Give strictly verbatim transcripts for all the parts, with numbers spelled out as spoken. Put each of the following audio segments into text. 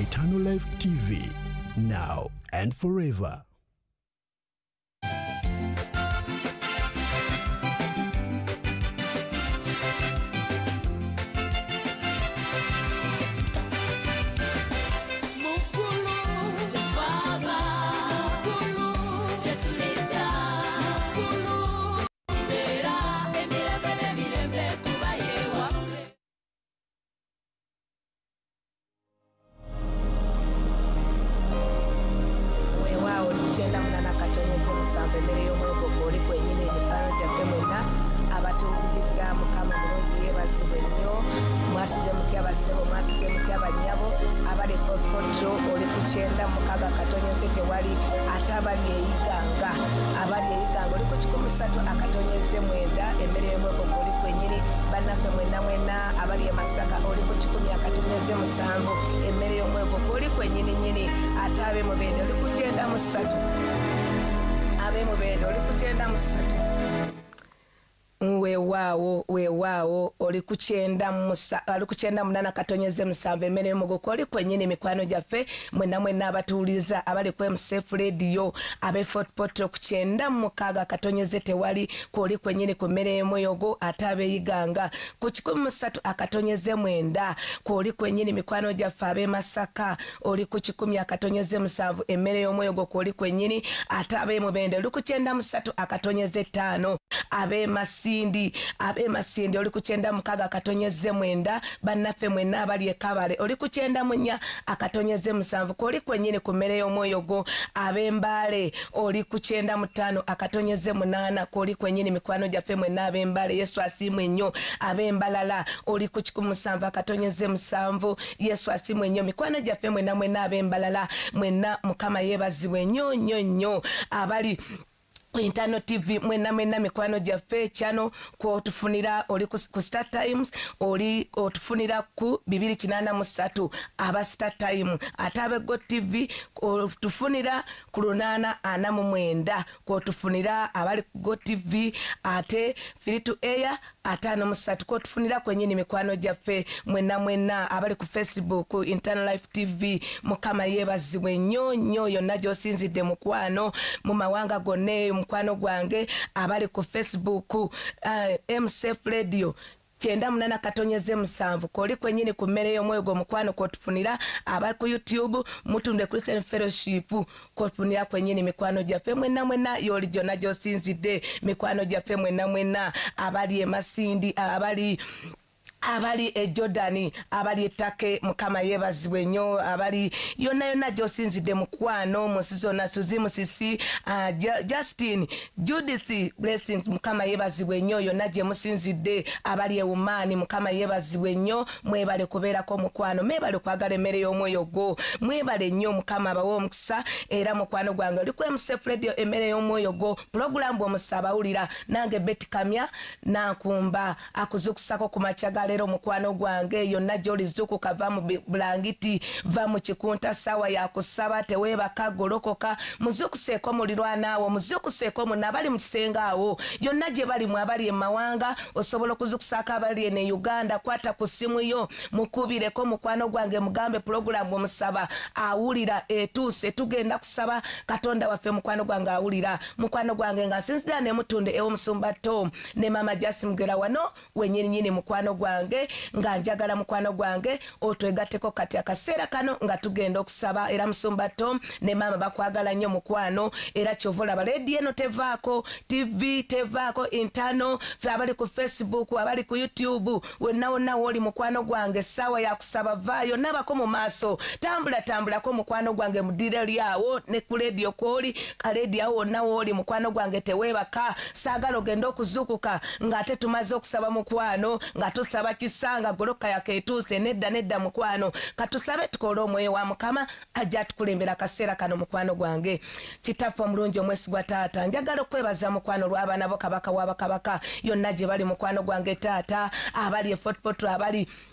Eternal Life T V, now and forever. Wewawo wewawo oli kuchenda musa ali kuchenda munana katonyeze musambe mene mugokoli kwenyini mikwano jaffe mwena mwena abatuliza abali ku M C F radio abe Fort Portal kuchenda mukaga katonyeze tewali koli kwenyini ku mere moyogo atabe yiganga ku kikumi musatu akatonyeze mwenda koli kwenyini mikwano jaffe abe Masaka oli ku kikumi akatonyeze musanvu emere yomoyogo koli kwenyini atabe mubende oli kuchenda musatu akatonyeze tano abe Masindi abe Masindi oli kuchenda mukaga akatonyeze mwenda bannaffe mwena abali ekabale oli kuchenda munya akatonyeze musanvu koli kwenyini ku mere yomoyogo abe Mbale oli kuchenda mutano akatonyeze munana koli kwenyini mikwano jaffe mwena abe Mbale Yesu asimwe nnyo abe Mbalala oli ku kikumi musanvu akatonyeze musanvu Yesu asimwe nnyo mikwano jaffe mwena mwena abe Mbalala mwena mukama yebazibwe nnyo nnyo nnyo abali Intano T V mwena mwena mikwano jaffe channel ko tufunira oli ku Star Times oli otufunira ku bibiri kinana musatu aba Star Time atabe Go T V ko tufunira ku lunana ana mu mwenda ko tufunira abali Go T V ate free to air atano musatu ko tufunira kwenyini mikwano jaffe mwena mwena abali ku Facebook Internal Life T V mukama yebazibwe nnyo nnyo yonna josinzidde mukwano mu mawanga gone mukwano gwange abali ku Facebook uh, M C F radio chenda munana katonyeze musanvu koli kwenyini ku mere yomoyogo mukwano ko tufunira abali ku YouTube mutunde Christian Fellowship ko tufunira kwenyini mikwano jaffe mwena mwena yoli jona josinzidde mikwano jaffe mwena mwena abali e Masindi abali abali e Jordani abali etake mukama yebazibwe nnyo abali yonna yonna josinzidde mukwano musizona Suzi Musisi uh, Justin Judith Blessings mukama yebazibwe nnyo yonna je musinzidde abali e Umani mukama yebazibwe nnyo mwebale kubeerako mukwano mwebale kwagala emmere y'omwoyo gwo mwebale nnyo mukama abawo omukisa era mukwano gwange oli ku M C F radio emmere y'omwoyo gwo program bw'omusabawulira nange Betty Kamya nankumba akuzukusako ku makyagala lero mukwano gwange yonna joli zuku kava mu blangiti va mu kikunta sawa ya kusaba teweba kagolokoka muzukuseko mulirwanawo muzukuseko munabali mukisenga awo yonna je bali mu abali emawanga osobola kuzukusaka abali ne Uganda kwata ku simu yo mukubireko mukwano gwange mugambe program omusaba awulira etuse tugenda kusaba Katonda waffe mukwano gwange awulira mukwano gwange nga sinzira ne mutunde ewo musumba Tom ne mama Jasimugera wano wenyini nyini mukwano gwange nga njagala mukwano gwange otwegateko kati akaseera kano nga tugenda okusaba era musumba Tom ne mama bakwagala nnyo mukwano era kyovola ba radio eno tevaako T V tevaako intano fe abali ku Facebook abali ku YouTube wonna wonna woli mukwano gwange sawa ya kusaba vayo nabako mu maaso tambula tambula ko mukwano gwange mudire lyawo ne ku radio koli ka radio wonna woli mukwano gwange tewebaka sagalo genda okuzukuka nga ate tumaze okusaba mukwano nga tusaba kisanga goloka yaketuse nedda nedda mukwano katusabe tukole omwoyo wa mukama ajja tukulembera kaseera kano mukwano gwange kitafo mulungi omwesigwa taata njagala okwebaza mukwano lw'abaana bo kabaka w'abakabaka yonna gye bali mukwano gwange taata abali e Fort Portal abali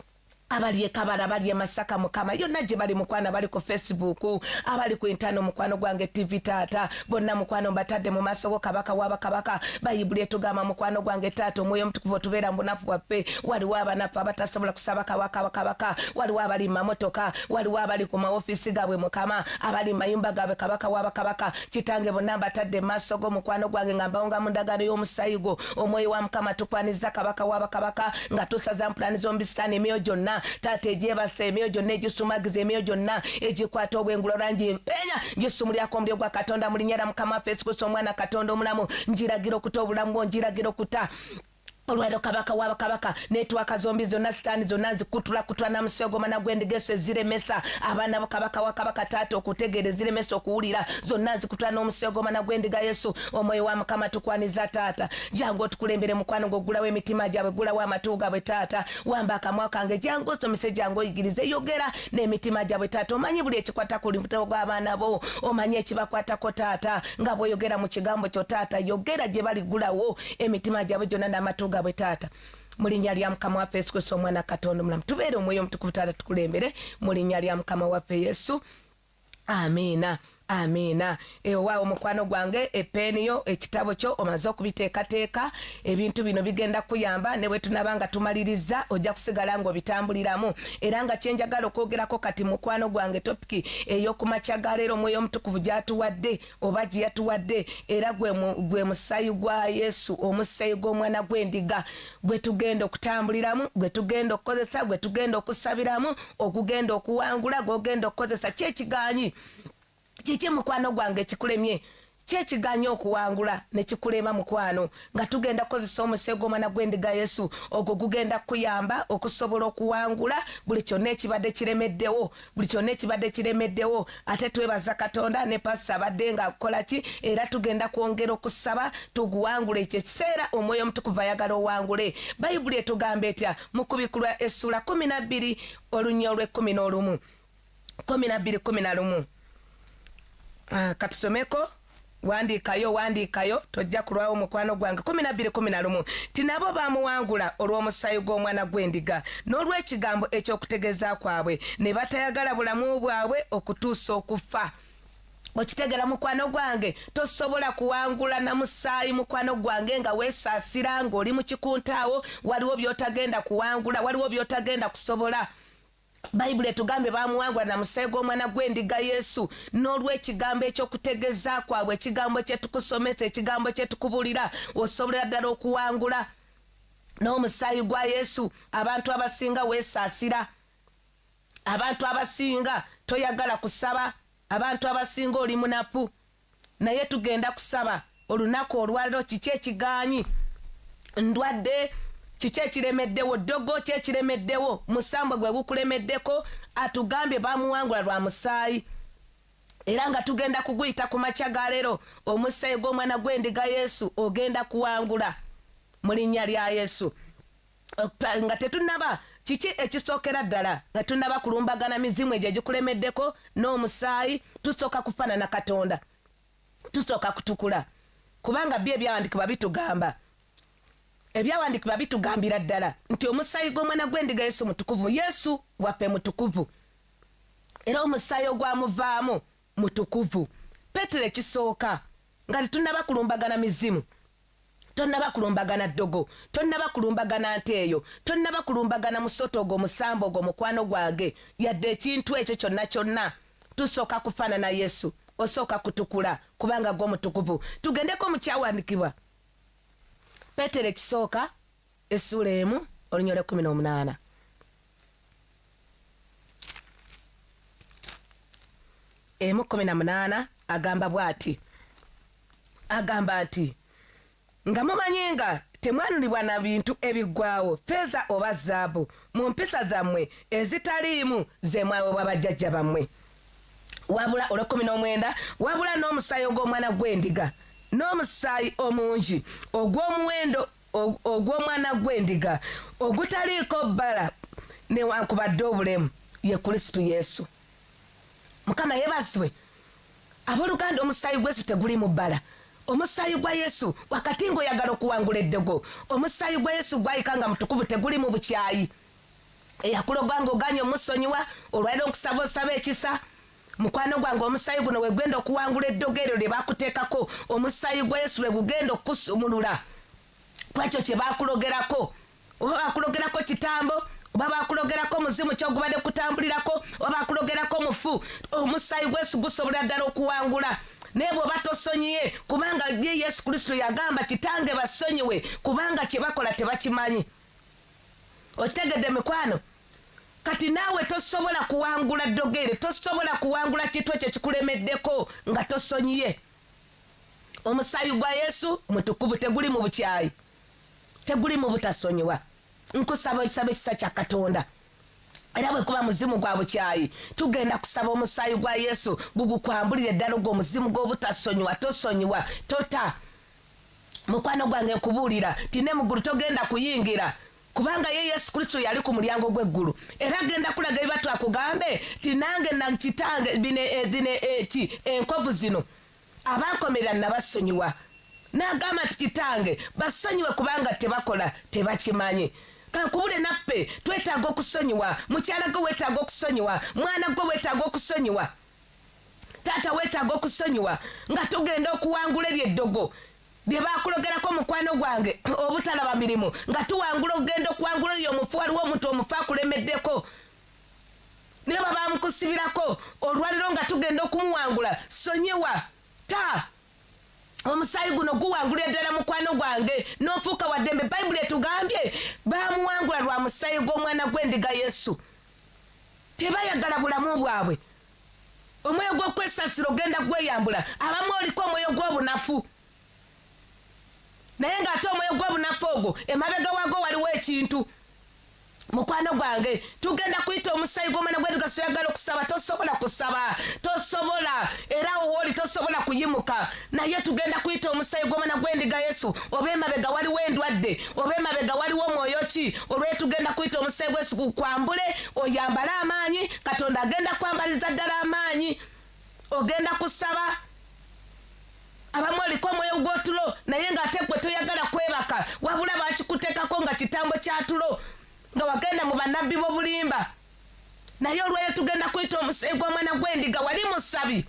abali ekabala abali emasaka mukama yonna gye bali mukwano bali ku Facebook abali ku intano mukwano gwange T V taata bonna mukwano batadde mu maaso go kabaka waba kabaka bayibuli etugamba mukwano gwange taata omwoyo omutukuvu tubeera mu bunafu bwaffe waliwo abanafu abatasobola kusaba kabaka kabaka waliwo abali mu mamotoka waliwo abali ku maofisi gaabwe mukama abali mu mayumba gaabwe kabaka waba kabaka kitange bonna batadde mu maaso go mukwano gwange nga mbawonga mu ndagaano y'omusaayi gwo omwoyo wa mukama tukwaniza kabaka waba kabaka nga tusaza mpulani z'ombisitaani emyoyo gyonna taata egyebasa emyoyo gyonna egisumagiza emyoyo gyonna egikwata obwengulo langi empenya gisumulyako omuliro gwa katonda mu linnya lya mukama waffe Yesu Kristo omwana katonda omulamu njiragira okuta obulamu bwo njiragira okuta olwero kabaka waba kabaka netwaka zombi zonna sitaani zonna nzikutula kutula namusego mana gwendigeso eziremesa abaana bo kabaka wa kabaka taata okutegeera eziremesa okuwulira zonna nzikutula n'omusego mana gwendiga Yesu omwoyo wa mukama tukwaniza taata jangu otukulembere mukwano gogulawo emitima gyabwe gulawo amatu gaabwe taata wamba akamwa kange jangu osomese jangu oyigirize yogera n'emitima gyabwe taata omanyi buli ekikwata ku limuto gw'abaana bo omanyi ekibakwatako taata nga bw'oyogera mu kigambo kyo taata yogera gye bali gulawo emitima gyabwe gyonna n'amatu bwe taata mu linnya lya mukama waffe Yesu Kristo omwana katonda omulamu tubeere omwoyo omutukuvu taata tukulembere mu linnya lya mukama waffe Yesu amiina amiina ewaawo mukwano gwange epeniyo ekitabo kyo omaze okubiteekateeka ebintu bino bigenda kuyamba ne bwe tunaba nga tumaliriza ojja kusigala ng'obitambuliramu era nga kyenjagala okwogerako kati mukwano gwange topiki ey'okumakya leero omwoyo omutukuvu gy'atuwadde oba gye yatuwadde era gwe musaayi gwa Yesu omusaayi gw'omwana gw'endiga gwe tugenda okutambuliramu gwe tugenda okukozesa gwe tugenda okusabiramu ogugenda okuwangula gw'ogenda okukozesa kyekiganyi kiki mukwano gwange kikulemye kyekiganya okuwangula nekikulema mukwano nga tugenda kukozesa omusego omwana gw'endiga Yesu ogwo gugenda kuyamba okusobola okuwangula buli kyonna ekibadde kiremeddewo buli kyonna ekibadde kiremeddewo ate twebaza Katonda ne pasa abadde nga akola ki era tugenda kwongera okusaba tuguwangule ekyo ekiseera omwoyo omutukuvu ayagala owangule bayibuli etugamba etya mu kubikulwa essula kumi na bbiri olunya olw'ekkumi n'olumu kumi na bbiri kumi na lumu Uh, katusomeko wandiikayo wandiikayo tojja kulwawo mukwano gwange kumi na bbiri kumi na lumu ti nabo bamuwangula olw'omusaayi gw'omwana gw'endiga n'olw'ekigambo ekyokutegeeza kwabwe ne batayagala bulamu bwabwe okutuusa okufa okitegera mukwano gwange tosobola kuwangula na musaayi mukwano gwange nga weesaasira ng'oli mu kikuntaawo waliwo by'otagenda kuwangula waliwo by'otagenda kusobola bayibuli etugambe bamuwangula na musaayi gw'omwana gw'endiga Yesu n'olw'ekigambo ekyokutegeeza kwabwe ekigambo kyetukusomesa ekigambo kyetukubulira osobolera ddala okuwangula n'omusaayi gwa Yesu abantu abasinga weesaasira abantu abasinga toyagala kusaba abantu abasinga oli munafu naye tugenda kusaba olunaku olwaliro kiki ekiganyi ndwadde kiki ekiremeddewo ddogo ki ekiremeddewo musambwe gwe gukulemeddeko atugambye bamuwangula lwa musaayi era nga tugenda kuguyita ku makya ga leero omusaayi gw'omwana gw'endiga Yesu ogenda kuwangula mu linnya lya Yesu nga tetunnaba kiki ekisookera ddala nga tunnaba kulumbagana mizimu egyo egikulemeddeko n'omusaayi tusooka kufaanana Katonda tusooka kutukula kubanga byo ebyawandikibwa bitugamba ebyawandikibwa bitugambira ddala nti omusaayi gw'omwana gw'endiga Yesu mutukuvu Yesu waffe mutukuvu era omusaayi ogwamuvaamu mutukuvu Petero ekisooka nga tetunnaba kulumbagana mizimu tonnaba kulumbagana ddogo tonnaba kulumbagana nteeyo tonnaba kulumbagana musoto ogwo musambo ogwo mukwano gwange yadde ekintu ekyo kyonna kyonna tusooka kufaanana Yesu osooka kutukula kubanga gwo mutukuvu tugendeko mu kyawandikibwa Petero ekisooka essula emu olunya olw'ekkumi n'omunaana emu kkumi na munaana agamba bw'ati agamba nti nga mumanyi nga temwanulibwa na bintu ebiggwawo feeza oba zaabu mu mpisa zammwe ezitaliimu ze mwaweebwa bajjajja bammwe wabula olw'ekkumi n'omwenda wabula n'omusaayi ogw'omwana gw'endiga n'omusaayi omungi ogw'omuwendo ogw'omwana gw'endiga ogutaliiko bbala newankubadde obulemu ye Kristo Yesu. Mukama yebazibwe abooluganda omusaayi gwa Yesu teguli mu bbala omusaayi gwa Yesu wakati ng'oyagala okuwangula eddogo omusaayi gwa Yesu gwayika nga mutukuvu teguli mu bukyayi eyakuloganga oganye omusonyiwa olwaliro nkusaba osaba ekisa mukwano gwange omusayi guno wegwenda okuwangula eddogo eryo lye bakuteekako omusayi gwa yesu lwe gugenda okusumulula kwekyo kye bakulogerako oba bakulogerako kitambo oba bakulogerako omuzimu kyogubadde kutambulirako oba bakulogerako mufu omusayi gwa yesu gusobola ddala okuwangula naye bw'oba tosonyiye kubanga ye yesu kristo yagamba kitange basonyiwe kubanga kye bakola tebakimanyi okitegedde mikwano kati naawe tosobola kuwangula ddogere tosobola kuwangula kintu ekyo kikulemeddeko nga tosonyiye omusayi gwa yesu mutukuvu teguli mu bukyayi teguli mu butasonyiwa nkusaba ekisaba ekisa kya katonda era bwe kuba muzimu gwa bukyayi tugenda kusaba omusayi gwa yesu gugukwambulire ddala ogwo omuzimu gw'obutasonyiwa tosonyiwa tota mukwano gwange nkubuulira tine muggulu togenda kuyingira kubanga ye yesu kristo yali ku mulyango gw'eggulu era agenda kulaga ebiba twakugambe ti nange nakitange zine eki enkovu zino abankomerera nabasonyiwa n'agamba nti kitange basonyiwe kubanga tebakola tebakimanyi kankubule naffe twetaaga okusonyiwa mukyala gwe weetaaga okusonyiwa mwana gwe weetaaga okusonyiwa taata weetaaga okusonyiwa nga tugenda okuwangula eryeddogo lye bakulogerako mukwano gwange obutalaba mirimu nga tuwangula ogenda okuwangula eyo omufu waliwo omuntu omufu akulemeddeko naye baba bamukusibirako olwaliro nga tugenda okumuwangula sonyiwa ta omusayi guno guwangulira ddala mukwano gwange n'ofuuka waddembe bayibuli etugambye bamuwangula lwa musayi gw'omwana gw'endiga yesu tebayagala bulamu bwabwe omwoyo gw'okwesasira ogenda gweyambula abamu oliko omwoyo gw'obunafu naye ng'ate omwoyo gw'obunafu ogwo emabega waago waliwo ekintu mukwano gwange tugenda kuyita omusayi gw'omwana gw'endiga soyagala okusaba tosobola kusaba tosobola era wooli tosobola kuyimuka naye tugenda kuyita omusayi gw'omwana gw'endiga yesu oba emabega waliwo endwadde oba emabega waliwo omwoyo ki olw'e tugenda kuyita omusayi gwa yesu gukwambule oyambale amaanyi katonda agenda kwambaliza ddala amaanyi ogenda kusaba abamu oliko omwoyo gw'otulo naye ng'ate gwe toyagala kwebaka wabula bakikuteekako nga kitambo kya tulo nga wagenda mu bannabbi b'obulimba naye olweyo tugenda kuyita omusayi gw'omwana gw'endiga wali musabi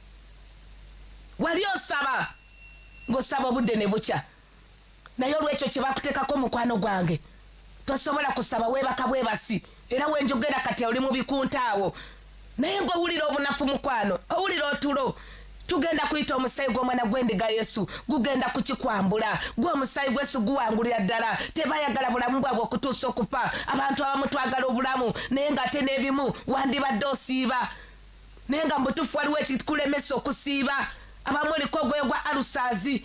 wali osaba ng'osaba obudde ne bukya naye olwekyo kye bakuteekako mukwano gwange tosobola kusaba weebaka bwebasi era wenjogera kati oli mu bikuntaawo naye ng'owulira obunafu mukwano owulira otulo tugenda kuyita omusayi gw'omwana gw'endiga yesu gugenda kukikwambula gwe omusayi gwesu guwangulira ddala tebayagala bulamu bwabwe okutuusa okufa abantu abamu twagala obulamu naye ng'ate n'ebimu wandibadde osiiba naye nga mubutuufu waliwo ekikulemesa okusiiba abamu oliko ogwoyo gwa alusaazi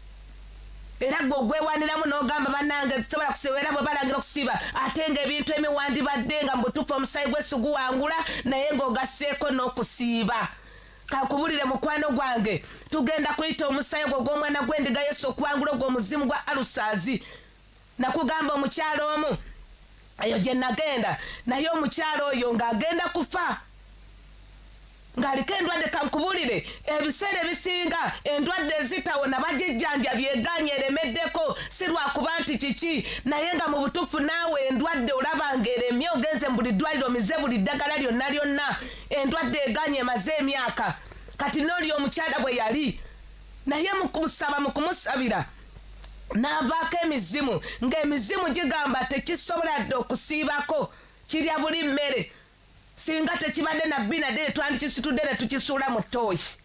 era gwe ogwewaniramu n'ogamba bannange zitobola kusiiba era bwe balangira okusiiba ate ng'ebintu emiwandibadde nga mubutuufu omusayi gwesu guwangula naye ng'ogasseeko n'okusiiba kakubulire mukwano gwange tugenda kuyita omusayi gwo gw'omwana gw'endiga yesu okuwangula ogwo omuzimu gwa alusaazi nakugamba omukyalo omu eyo gye nagenda naye omukyalo oyo ng'agenda kufa ng'aliko endwadde kankubulire ebiseera ebisinga endwadde ezitawona bagijjanja byeganye eremeddeko si lwakuba nti kiki naye nga mu butuufu naawe endwadde olaba ng'eremye ogenze mu buli ddwaliro mize buli ddagala lyonna lyonna endwadde eganye emaze emyaka kati n'oli omukyala bwe yali naye mu kumusaba mu kumusabira n'avaako emizimu ng'emizimu gigamba tekisobola dde okusiibako kirya buli mmere singa tekibadde nabbi nadde twandikisitudde ne tukisuula mu ttooyi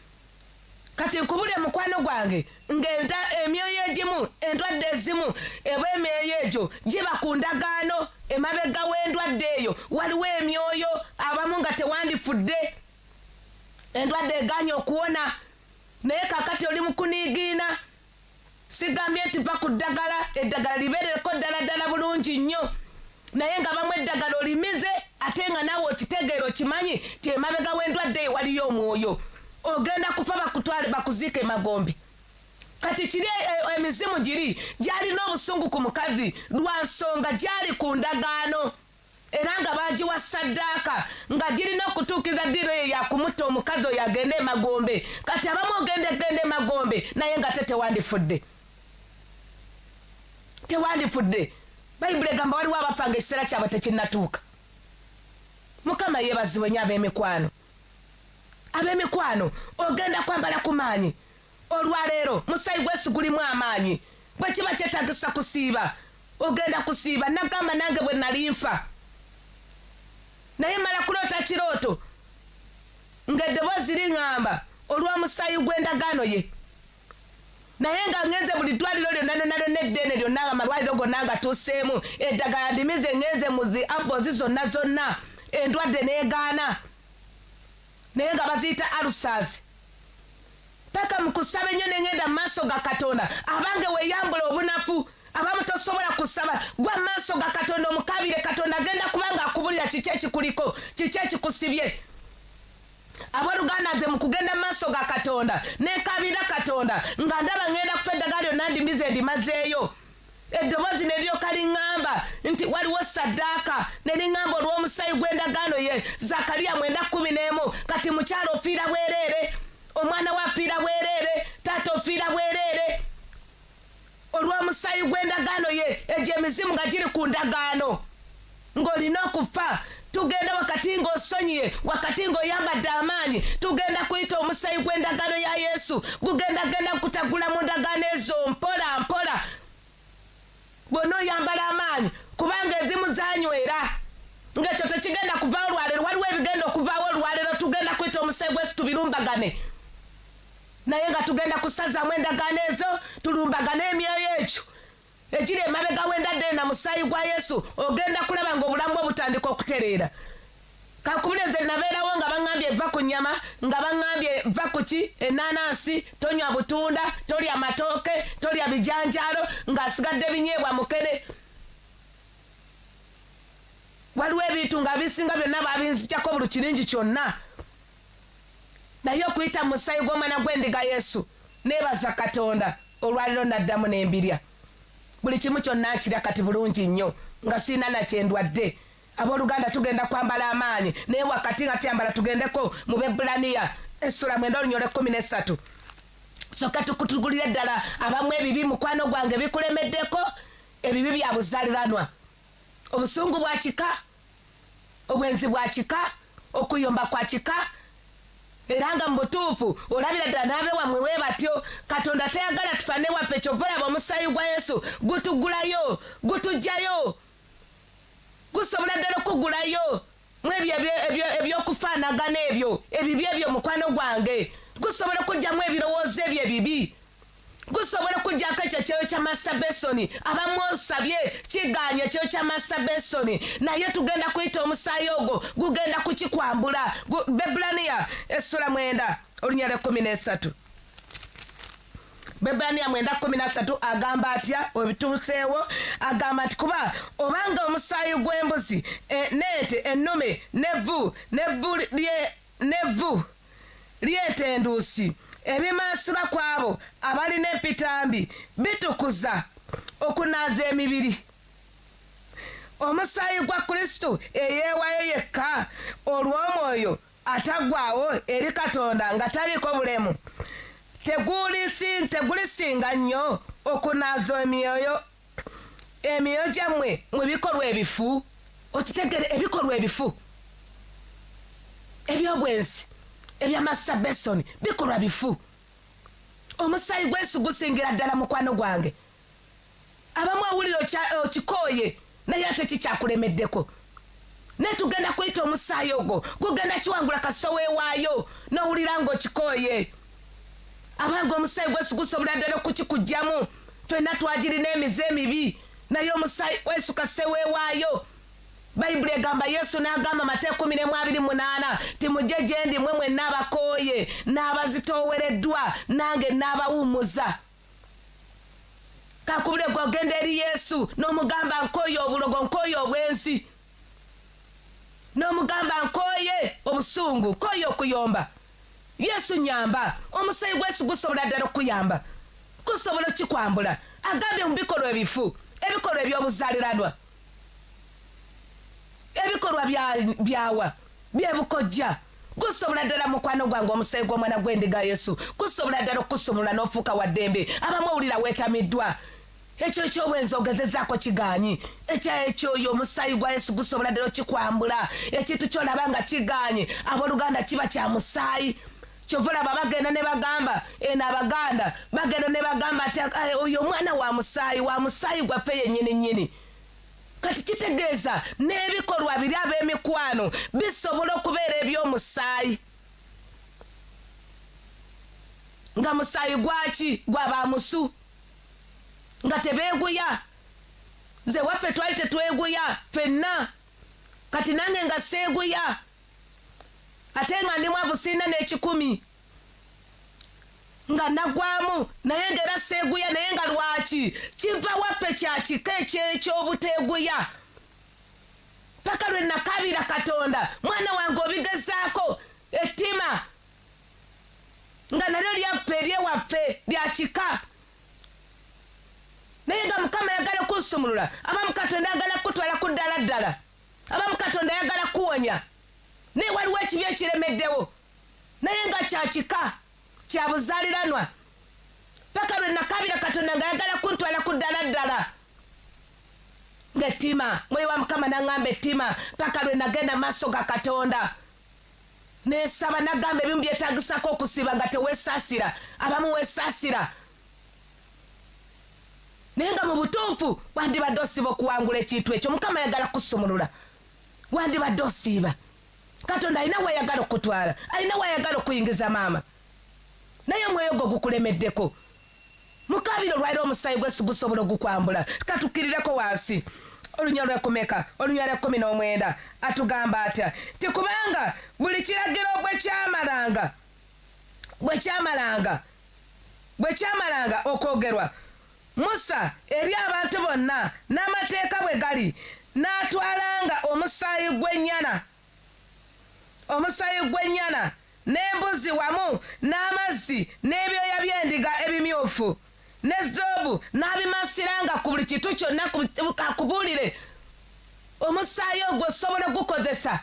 kati nkubulye mukwano gwange ng'emyoyo egimu endwadde ezimu eba emyoyo egyo giba ku ndagaano emabega w'endwadde eyo waliwo emyoyo abamu nga tewandifudde endwadde eganye okuwona naye kakati oli mu kuniigiina sigambye nti va ku ddagala eddagala libeerereko ddala ddala bulungi nnyo naye nga bamu eddagala olimize ate nga naawe okitegeera okimanyi ti emabega w'endwadde eyo waliyo omwoyo ogenda kufa bakutwale bakuziika emagombe kati kiri emizimu giri gyalina obusungu ku mukazi lwa nsonga gyali ku ndagaano era nga bagiwa saddaaka nga girina okutuukiza ddiro eyo yakumutta omukazi oyo agende emagombe kati abamu ogenda egenda emagombe naye nga te tewandifudde tewandifudde bayibuli egamba waliwo abafanga ekiseera kyabwe tekinnatuuka. Mukama yeebazibwe nnyo ab'emikwano. Ab'emikwano ogenda kwambala ku maanyi. Olwaleero musaayi gw'Yesu gulimu amaanyi. Bwe kiba kyetaagisa kusiiba ogenda kusiiba. Nagamba nange bwe nali nfa naye mala kuloota kirooto nga eddoboozi liŋŋamba olw'omusaayi gw'endagaano ye. Naye nga ngenze buli ddwaliro lyonna lyonna lyonna eddeene lyonna amalwaliro gonna agatuuseemu eddagala ndimize ngenze mu zi abozi zonna zonna endwadde neegaana naye nga baziyita alusaazi. Paka mu kusaba ennyo ne ngenda mu maaso ga Katonda abange weeyambula obunafu abamu tosobola kusaba gwa mu maaso ga Katonda omukabire Katonda agenda kubanga akubulira kiki ekikuliko kiki ekikusibye. Abooluganda nze mu kugenda mu maaso ga Katonda neekabira Katonda nga ndaba ngenda kufa eddagala lyonna ndimize ndimazeeyo. Eddoboozi ne lyoka liŋŋamba nti waliwo saddaaka ne liŋŋamba olw'omusaayi gw'endagaano ye. Zakariya mwenda kkumi n'emu kati mukyalo ofiira bwereere, omwana we afiira bwereere, taata ofiira bwereere olw'omusaayi gw'endagaano ye. Egyo emizimu nga giri ku ndagaano ng'olina okufa. Tugenda wakati ng'osonyiye, wakati ng'oyambadde amaanyi, tugenda kuyita omusaayi gw'endagaano ya Yesu gugenda genda kutagula mu ndagaano ezo mpola mpola. Bw'ona oyambala amaanyi kubanga ezimu zanywera ng'ekyo tekigenda kuvaawo olwaleero. Waliwo ebigenda okuvaawo olwaleero tugenda kuyita omusaayi gw'Yesu tubirumbagane. Naye nga tugenda kusazaamu endagaano ezo tulumbagane emyoyo ekyo egiri emabega w'endadde na musaayi gwa Yesu ogenda kulaba ng'obulamu bwo butandika okutereera. Kakubule nze nabeerawo nga baŋŋambye va ku nnyama nga baŋŋambye va ku ki ennaanansi tonywa butunda tolya matooke tolya bijanjaalo ng'asigadde binyeebwa mukene. Waliwo ebintu nga bisinga byonna babinzikyako buli kiringi kyonna. Naye okuyita mu musaayi gw'omwana gw'endiga Yesu neebaza Katonda olwaliro naddamu n'embirya. Buli kimu kyonna kirya kati bulungi nnyo nga siina na kyendwadde. Abooluganda tugenda kwambala amaanyi naye wakati nga tuyambala tugendeko mu Bebbulaniya essula mwenda olunyolo ekkumi n'essatu. Kyokka tukutugulire ddala abamu ebibi mukwano gwange bikulemeddeko ebibi bya buzaaliranwa. Obusungu bwa kika, obwenzi bwa kika, okuyomba kwa kika. Era nga mu butuufu olabira ddala n'abe wammwe bwe batyo. Katonda tayagala tufaane waffe kyova olaba omusaayi gwa Yesu gutugulayo gutugjayo gusobola ddala okugulayo mu ebyo ebyokufaanagana ebyo ebibi ebyo mukwano gwange. Gusobola okugjamu ebirowoozo ebyo ebibi. Gusobola okuggyako ekyo kyeyo kya masturbation abamu osabye kiganye ekyeyo kya masturbation naye tugenda kuyita omusaayi ogwo gugenda kukikwambula. Bebbulaniya essula mwenda olunyolo ekkumi n'essatu. Bebbulaniya mwenda kkumi na ssatu agamba atya obituuseewo agamba nti kuba obanga omusaayi gw'embuzi n'ente ennume n'evvu n'evvu lyeta enduusi ebimansula kwabo abalina epitambi bitukuza okunaaza emibiri. Omusaayi gwa Kristo eyeewayo yekka olw'omwoyo ataggwaawo eri Katonda nga taliiko bulemu tegulisinga nnyo okunaaza emyoyo emyoyo gyammwe mu bikolwa ebifu. Okitegere ebikolwa ebifu ebyobwensi ebya masturbation bikolwa bifu. Omusaayi gwa Yesu gusingira ddala mukwano gwange. Abamu awulira okikooye naye ate kikyakulemeddeko. Naye tugenda kuyita omusaayi ogwo gugenda kiwangula kasita weewaayo n'owulira ng'okikooye. Abange omusaayi gwa Yesu gusobola ddala okukikugjamu. Ffenna twagirina emize emibi naye omusaayi gwa Yesu kasita weewaayo. Bayibuli egamba Yesu n'agamba Mateeka kkumi n'emu abiri munaana ti mujje gye ndi mmwe mwenna abakooye n'abazitoowereddwa nange n'abawummuza. Kakubule gwe ogenda eri Yesu n'omugamba nkooye obulogo nkooye obwensi n'omugamba nkooye obusungu nkooye okuyomba. Yesu nyamba. Omusaayi gwa Yesu gusobola ddala okuyamba gusobola okikwambula. Agambye mu bikolwa ebifu ebikolwa eby'obuzaaliranwa ebikolwa byawa byebukojja gusobola ddala mukwano gwange omusaayi gw'omwana gw'endiga Yesu gusobola ddala okusumula n'ofuuka wa ddembe. Abamu owulira weetamiddwa ekyo ekyobwenzi ogezezaako kigaanyi ekyo omusaayi gwa Yesu gusobola ddala okikwambula ekintu kyolaba nga kigaanyi abooluganda kiba kya musaayi kyova olaba bagenda ne bagamba eno abaganda bagenda ne bagamba ati oyo omwana wa musaayi wa musaayi gwaffe yennyini nnyini kati kitegeeza n'ebikolwa biri ab'emikwano bisobola okubeera eby'omusaayi nga musaayi gwaki gwabamusu nga tebeeguya nze waffe twali tetweguya ffenna kati nange nga seeguya ate nga ndi mwavu sirina n'ekikumi nga nagwamu naye ngaera seeguya naye nga lwaki kiva waffe kyakika eky'obuteeguya paka lwe nakabira Katonda mwana wange obigezaako ettima nga nalyo lyaffe eryewaffe lyakika naye nga Mukama yagala kunsumulula abamu Katonda yagala kutwala ku ddala ddala abamu Katonda yagala kuwonya naye waliwo ekibi ekiremeddewo naye nga kyakika kya buzaaliranwa paka lwe nakabira Katonda nga yagala kuntwala ku ddala ddala ng'ettima mwoyo wa Mukama naŋŋamba ettima paka lwe nagenda maaso ga Katonda nesaba nagamba ebimu byetaagisako okusiba nga teweesaasira abamu weesaasira naye nga mu butuufu wandibadde osiba okuwangula ekintu ekyo Mukama yagala kusumulula wandibadde osiiba Katonda alina weyagala okutwala alina weyagala okuyingiza maama naye omwoyo gwo gukulemeddeko mukabiro olwaliro omusaayi gw'Yesu gusobola ogukwambula katukirireko wansi olunya lwekumeka olunya lwekumi n'omwenda atugamba atya tikubanga buli kiragiro bwe kyamalanga bwe kyamalanga bwe kyamalanga okwogerwa Musa eri abantu bonna n'amateeka bwe gali n'atwalanga omusaayi gw'ennyana omusaayi gw'ennyana n'embuzi wamu n'amazzi n'ebyoya by'endiga ebimyufu ne zoobu n'abimasiranga ku buli kintu kyonna akubuulire omusaayi ogwo osobola gukozesa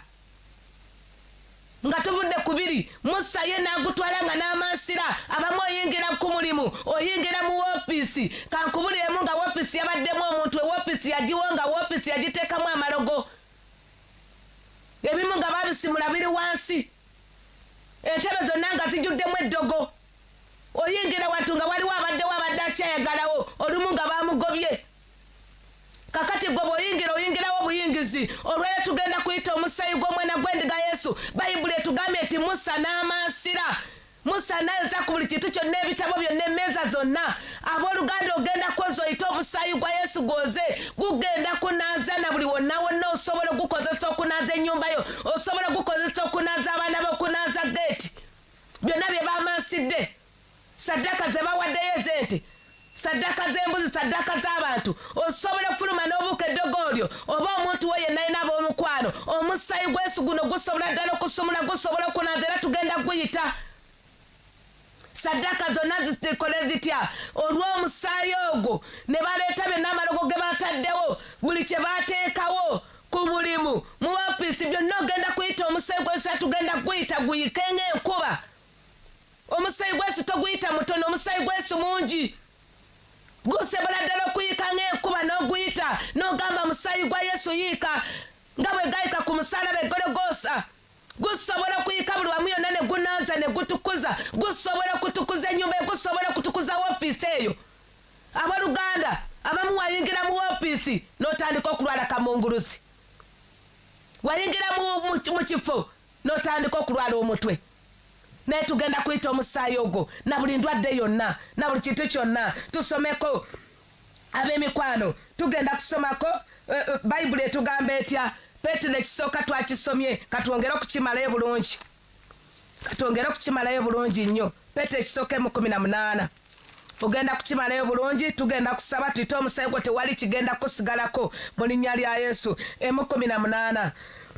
nga tuvudde ku biri Musa ye n'agutwalanga n'amansira abamu oyingira ku mulimu oyingira mu woofiisi kankubuliremu nga woofiisi yabaddemu omuntu ewoofiisi yagiwo nga woofiisi yagiteekamu amalogo ebimu nga babisimula biri wansi entebe zonna nga zijjuddemu eddogo oyingira watu nga waliwo abaddewo abadde akyayagalawo olumu nga bamugobye kakati gwe bw'oyingira oyingirawo obuyingizi olwera tugenda kuyita omusaayi gw'omwana gw'endiga Yesu bayibuli etugambye eti Musa n'amansira Musa n'ayota ku buli kintu kyonna ebitabo byonna emmeeza zonna abooluganda ogenda kwoza oyita omusaayi gwa Yesu gwoze gugenda kunaaza na buli wonna wonna osobola okugukozesa okunaaza ennyumba yo osobola okugukozesa okunaaza abaana bo okunaaza geeti byonna bye bamansidde saddaka ze bawaddeyo ezente saddaka z'embuzi saddaka z'abantu osobola okufuluma n'obuuka eddogo olyo oba omuntu we yenna alina ab'omukwano omusaayi gwa Yesu guno gusobola ddala okusumula gusobola okunaaza era tugenda guyita saddaka zonna zikole zitya olw'omusaayi ogwo ne baleeta byonna amalogo ge bataddewo buli kye bateekawo ku mulimu mu woofiisi byonna ogenda kuyita omusaayi gwa Yesu tugenda guyita guyike ng'enkuba omusaayi gwa Yesu toguyita mutono omusaayi gwa Yesu mungi gusobola ddala okuyika ng'enkuba n'oguyita n'ogamba musaayi gwa Yesu yiika nga bwe gayika ku musaalaba e Gologoosa gusobola okuyika buli wamu yonna ne gunaaza ne gutukuza gusobola okutukuza ennyumba gusobola okutukuza woofiisi eyo abooluganda abamu wayingira mu woofiisi n'otandika okulwala kamunguluzi wayingira mu kifo n'otandika okulwala omutwe naye tugenda kuyita omusaayi ogwo na buli ndwadde yonna na buli kintu kyonna tusomeko ab'emikwano tugenda kusomako bayibuli etugamba etya Petero ekisooka twakisomye katwongere okukimalayo bulungi katwongere okukimalayo bulungi nnyo Petero ekisooka emu kumi na munaana ogenda kukimalayo bulungi tugenda kusaba tuyite omusaayi gwo tewali kigenda kusigalako mu linnya lya Yesu emu kumi na munaana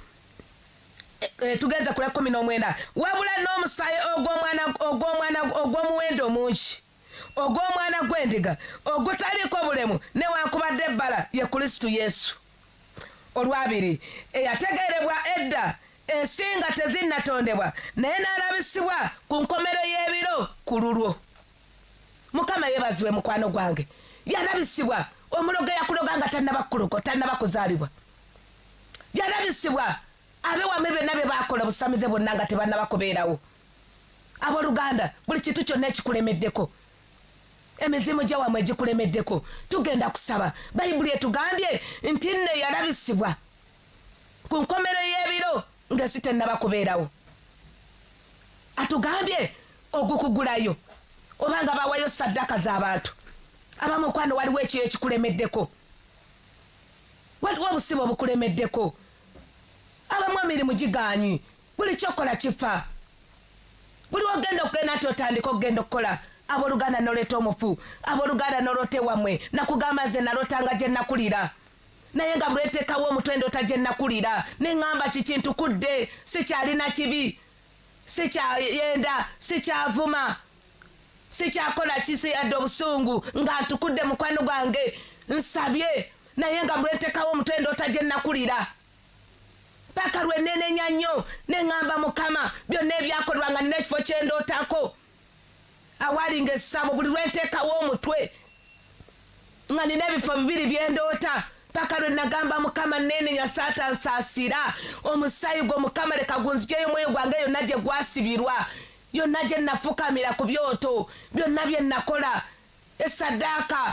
tugenze kule kumi n'omwenda wabula n'omusaayi ogw'omwana ogw'omwana ogw'omuwendo omungi ogw'omwana gw'endiga ogutaliiko bulemu newankubadde ebbala ye Kristo Yesu olwabiri eyategeerebwa edda ensi nga tezinnatondebwa naye n'alabisibwa ku nkomero y'ebiro ku lulwo Mukama yeebazibwe mukwano gwange yarabisibwa omuloga yakuloga nga tannabakulogo tannabakuzaalibwa yarabisibwa abe wamwe bonna be bakola busamize bonna nga tebannabakubeerawo abooluganda buli kintu kyonna ekikulemeddeko emizimu gya wamwe egikulemeddeko tugenda kusaba bayibuli etugambye nti nne yarabisibwa ku nkomero y'ebiro ng'ensi tennabakubeerawo atugambye ogukugulayo obanga bawayo saddaka z'abantu abamu kwano waliwo ekyo ekikulemeddeko waliwo obusibo obukulemeddeko abamu emirimu gigaanyi buli kyokola kifa buli ogenda okugenda nti otandika okugenda okukola abooluganda n'oleeta omufu abooluganda n'oloota ewammwe nakugamba nze nalootanga gye nakulira naye nga buleteekawo omutwe ndoota gye nakulira neŋŋamba kikintu kudde sikyalina kibi sikyayenda sikyavuma sikyakola kisi yadde obusungu nga ntukudde mukwano gwange nsabye naye nga buleteekawo omutwe ndoota gye nakulira paka lwenenenya nnyo neŋŋamba mukama byonna ebyakolwanga nina ekifo kyendootako awalinga essabo buli lwenteekawo omutwe nga nina ebifo bibiri byendoota paka lwe nagamba mukama nenenya saatansaasira omusaayi gwo mukama leka gunzijeyo omwoyo gwange yonna gye gwasibirwa yonna gye nafukamira ku byoto byonna bye nakola esaddaaka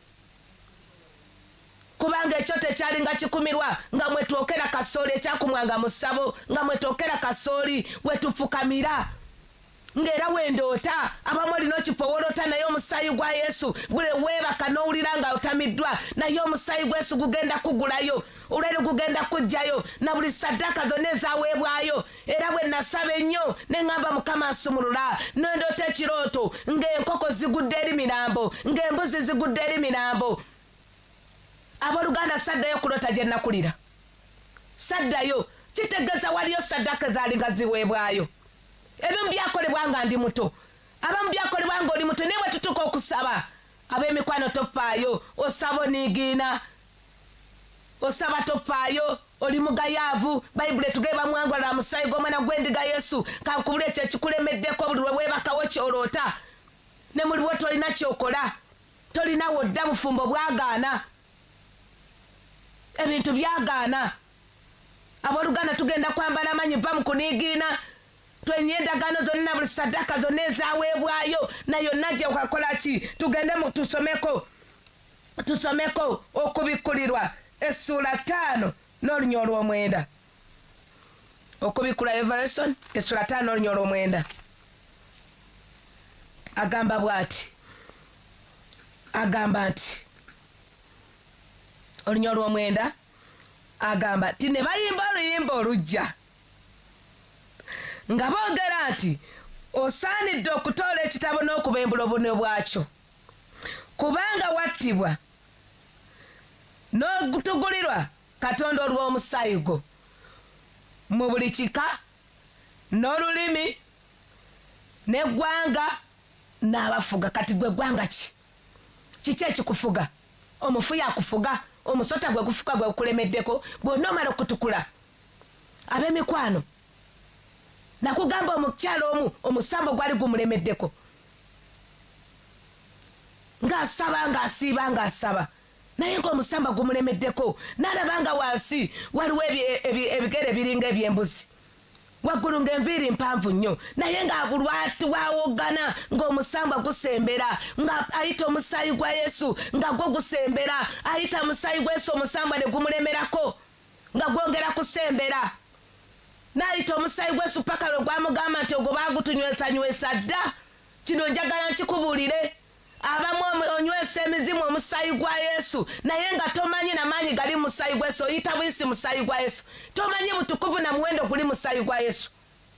kubanga ekyo tekyali nga kikumirwa nga mwetwokera kasooli ekyakumwanga mu ssabo nga mwetwokera kasooli wetufukamira ng'era wendoota abamu olina okifo woloota naye omusaayi gwa yesu gule weebaka n'owulira nga otamiddwa naye omusaayi gwa yesu gugenda kugulayo olwero gugenda kujjayo na buli saddaaka zonna ezaweebwayo era bwe nasaba ennyo ne ŋŋamba mukama nsumulula nendoota ekirooto ng'enkoko zigudde eri mirambo ng'embuzi zigudde eri mirambo abooluganda saddayo kuloota gye nakulira saddayo kitegeeza waliyo saddaaka ezaalinga ziweebwayo ebimu byakolebwa nga ndi muto abamu byakolebwa nga oli muto naye bwe tutuuka okusaba ab'emikwano tofaayo osaba oniigiina osaba tofaayo oli mugayaavu bayibuli etugee bamwangulala musaayi gw'omwana gw'endiga yesu kankubula ekyo ekikulemeddeko buli lwe weebakawo kyoloota ne muliwo tolina kyokola tolinawo dda bufumbo bwagaana ebintu byagaana abooluganda tugenda kwambala amanyi va mu kuniigiina twenye endagaano zonna buli saddaaka zonna ezaweebwayo na yonna gye ukakola ki tugende tusomeko tusomeko okubikkulirwa essula ttaano n'olunya olw'omwenda okubikkula Revelation essula ttaano n'olunya olw'omwenda agamba bw'ati agamba nti olunya olw'omwenda agamba ti ne bayimba oluyimba olujja nga boogera nti osaanidde okutoola ekitabo n'okubembula obune bwakyo kubanga wattibwa n'otugulirwa katonda olw'omusaayi gwo mu buli kika n'olulimi n'eggwanga n'abafuga kati gwe ggwanga ki kiki ekikufuga omufu yakufuga omusota gwe gufuga gwe gukulemeddeko bwonna omala okutukula ab'emikwano nakugamba omukyalo omu omusambo gwali gumulemeddeko ng'asaba ng'asiiba ng'asaba naye ng'omusamba gumulemeddeko n'alabanga wansi waliwo ebigere biringa eby'embuzi waggulu ng'enviiri mpanvu nnyo naye ng'abulwatu bwawogana ng'omusamba gusembera nga ayita omusaayi gwa yesu nga gwo gusembera ayita omusaayi gwa yesu omusamba ne gumulemerako nga gwongera kusembera n'ayita omusaayi gwa yesu paka lwe gwamugamba nti ogwo baagutunywesанywesa dda kino njagala nkikubuulire abamu onywesa emizimu omusaayi gwa yesu naye nga tomanyi namaanyi gali musaayi gwa yesu oyita bwisi musaayi gwa yesu tomanyi butukuvu na muwendo guli musaayi gwa yesu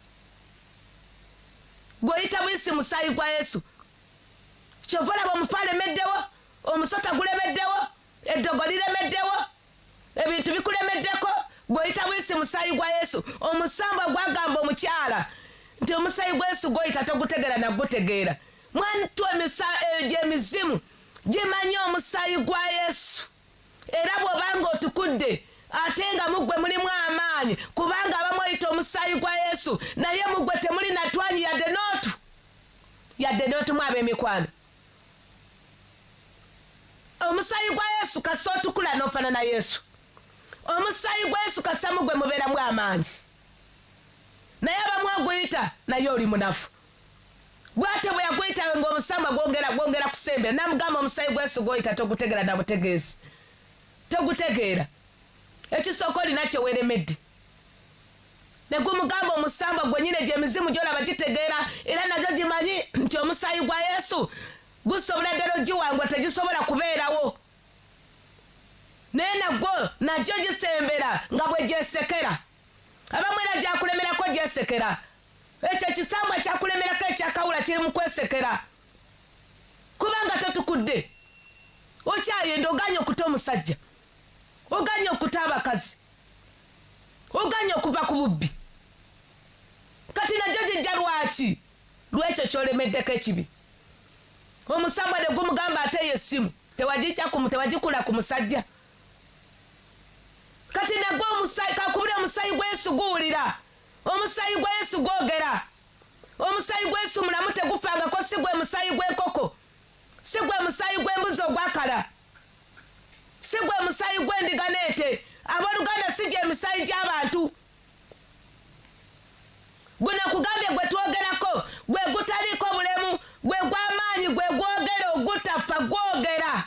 gweoyita bwisi musaayi gwa yesu kyova olaba omufu alemeddewo omusota gulemeddewo eddogo lilemeddewo ebintu bikulemeddeko gweoyita bwisi musaayi gwa yesu omusamba gwagamba omukyala nti omusaayi gwa yesu gwoyita togutegeera nagutegeera mwantu emizimu gimanyi omusaayi gwa yesu era bw'obanga otukudde ate nga muggwe mulimu amaanyi kubanga abamu oyita omusaayi gwa yesu naye muggwe temuli natwanyi yadde nootu yadde nootumu ab'emikwano omusayi gwa Yesu kasotukula nofana na Yesu omusayi gwa Yesu kasamu gwe mubera mu amanji naye abamwaguyita naye oli munafu bwate bwe yaguyita ngo omusamba gwongera gwongera kusembera namugamba omusayi gwa Yesu goyita togutegera na butegeezi togutegeera ekisoko linakyo weremedde ne gumugamba omusamba gwe nyine gye mizimu gyolaba gitegeera era nazo gimanyi nti omusayi gwa Yesu gusobola ddala giwangwa tegisobola kubeerawo naye nagwo najyo gisembera nga bwe gyesekera abamu era gyakulemerako gyesekera ekyo ekisambwa kyakulemerako ekyakawula kiri mu kwesekera kubanga totukudde okyayenda oganya okuta omusajja oganya okuta abakazi oganya okuva ku bubbi kati najyo kijja lwaki lwekyo kyolemeddeko ekibi omusambwa ne gumugamba ateyo essimu tewagikula ku musajja kati nagwo omusayi kakubira omusayi gwa Yesu guwulira omusayi gwa Yesu gwogera omusayi gwa Yesu mulamu tegufangako si gwe musayi gw'enkoko si gwe musayi gw'embuzi ogwakala si gwe musayi gw'endiga neete abooluganda si gye misayi gy'abantu guno kugambye gwe twogerako gwe gutaliiko bulemu gwe gw'amaanyi gwe gwogera ogutafa gwogera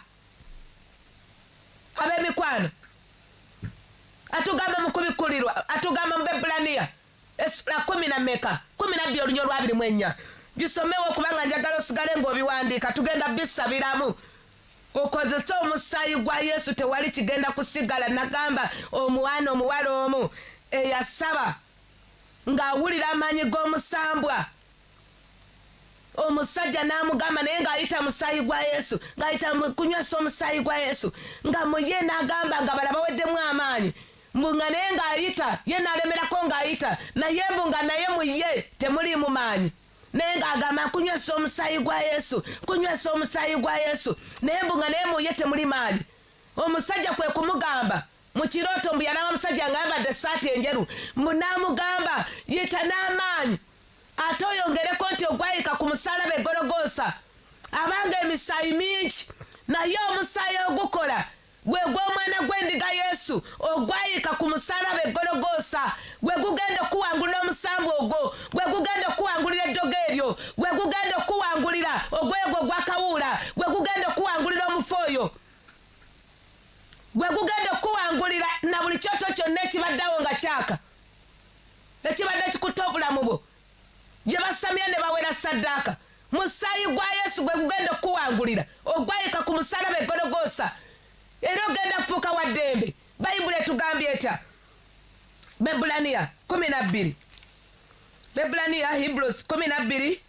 ab'emikwano atugamba mu kubikulirwa atugamba mu Bebulaniya esula kumi na meka kumi na bbiri olunyo lwabiri mu ennya gisomewo okubanga njagala osigale ng'obiwandiika tugenda bisabiramu okozesa omusayi gwa Yesu tewali kigenda kusigala nagamba omuwana omuwala omu eyasaba ng'awulira amaanyi g'omusambwa omusajja n'amugamba naye ng'ayita musayi gwa Yesu ng'ayita kunywesa omusayi gwa Yesu nga muye n'agamba nga bala baweddemu amaanyi mbunga naye ng'ayita ye n'alemerako ng'ayita naye mbunga naye muye temuliimu maanyi naye ng'agamba kunywesa omusayi gwa Yesu kunywesa omusayi gwa Yesu naye mbunga naye muye temuli maanyi omusajja kwe kumugamba mu kirooto mbu yalaba omusajja ng'ayambadde essaati enjeru mbu n'amugamba yita n'amaanyi ate oyongereko nti ogwayika ku musalaba e Gologoosa abanga emisayi mingi naye omusayi ogukola gwe gw'omwana gw'endiga Yesu ogwayika ku musalaba e Gologoosa gwe gugenda okuwangulira omusambwa ogwo gwe gugenda okuwangulira eddogo eryo gwe gugenda okuwangulira ogwego gw'akawuula gwe gugenda okuwangulira omufu oyo gwe gugenda okuwangulira na buli kyoto kyonna ekibaddewo nga kyaka ekibadde kikutte obulamu bwo gye basamya ne bawera saddaaka musayi gwa Yesu gwe gugenda okuwangulira ogwayika ku musalaba e Gologoosa era ogenda kufuuka wa ddembe bayibuli etugambye etya Bebulaniya kumi na bbiri Bebulaniya Hebrews kumi na bbiri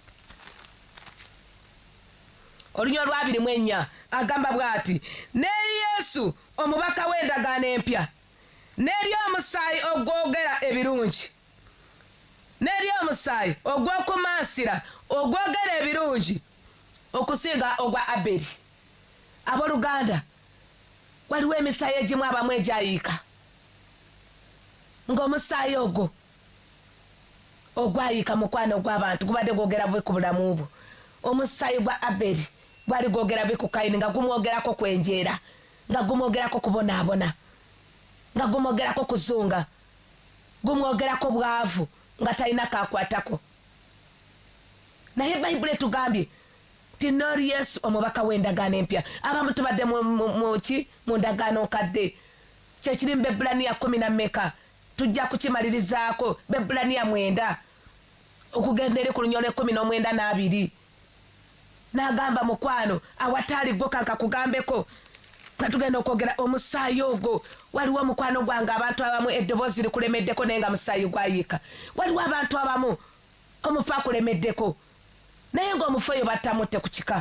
olunyo lwabiri mu ennya agamba bw'ati n'eri Yesu omubaka w'endagaano empya n'eri omusaayi ogwogera ebirungi n'eri omusaayi ogw'okumansira ogwogera ebirungi okusinga ogwa Aberi abooluganda waliwo emisaayi egimu abamu egyayiika ng'omusaayi ogwo ogwayiika mukwano gw'abantu gubadde gwogera bwe ku bulamu bwo omusaayi gwa Aberi gwali gwogera bwe ku Kayini nga gumwogerako kwenjeera nga gumwogerako kubonaabona nga gumwogerako kuzunga gumwogerako bwavu nga talina kakwatako naye bayibuli etugambye ti n'eri Yesu omubaka w'endagaano empya abamu tubadde muki mu ndagaano nkadde kyekiri mu Bebulaniya kumi na meka tujja kukimalirizaako Bebulaniya mwenda okugenda eri ku lunyo lw'ekkumi n'omwenda n'abiri n'agamba mukwano awataali gwo kanka kugambeko nga tugenda okwogera omusaayi ogwo waliwo mukwano gwange abantu abamu eddoboozi likulemeddeko naye nga musaayi gwayiika waliwo abantu abamu omufu akulemeddeko naye ng'omufu eyo battamutte ku kika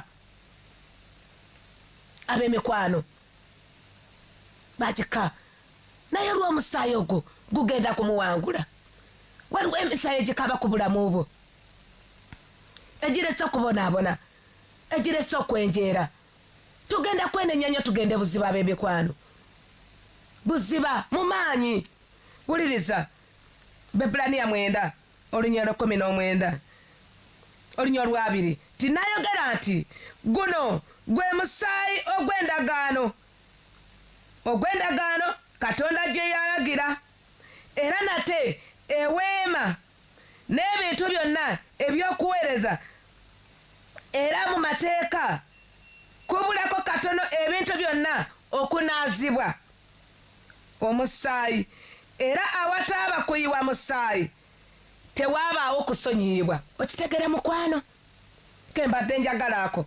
ab'emikwano bakika naye olw'omusaayi ogwo gugenda kumuwangula waliwo emisaayi egikaba ku bulamu bwo egirese okubonaabona egirese okwenjeera tugenda kwenenya nnyo tugende buziba ab'emikwano buziba mu maanyi wuliriza Bebulaniya mwenda olunyo lw'ekkumi n'omwenda olunyo lwabiri tinayogera nti guno gwe musaayi ogw'endagaano ogw'endagaano Katonda gye yalagira, era nate eweema n'ebintu byonna eby'okuweereza, era mu mateeka kubulako katono ebintu byonna okunaazibwa omusaayi, era awataaba kuyiwa musaayi tewabaawo kusonyiyibwa. Okitegere mukwano kembadde njagala ako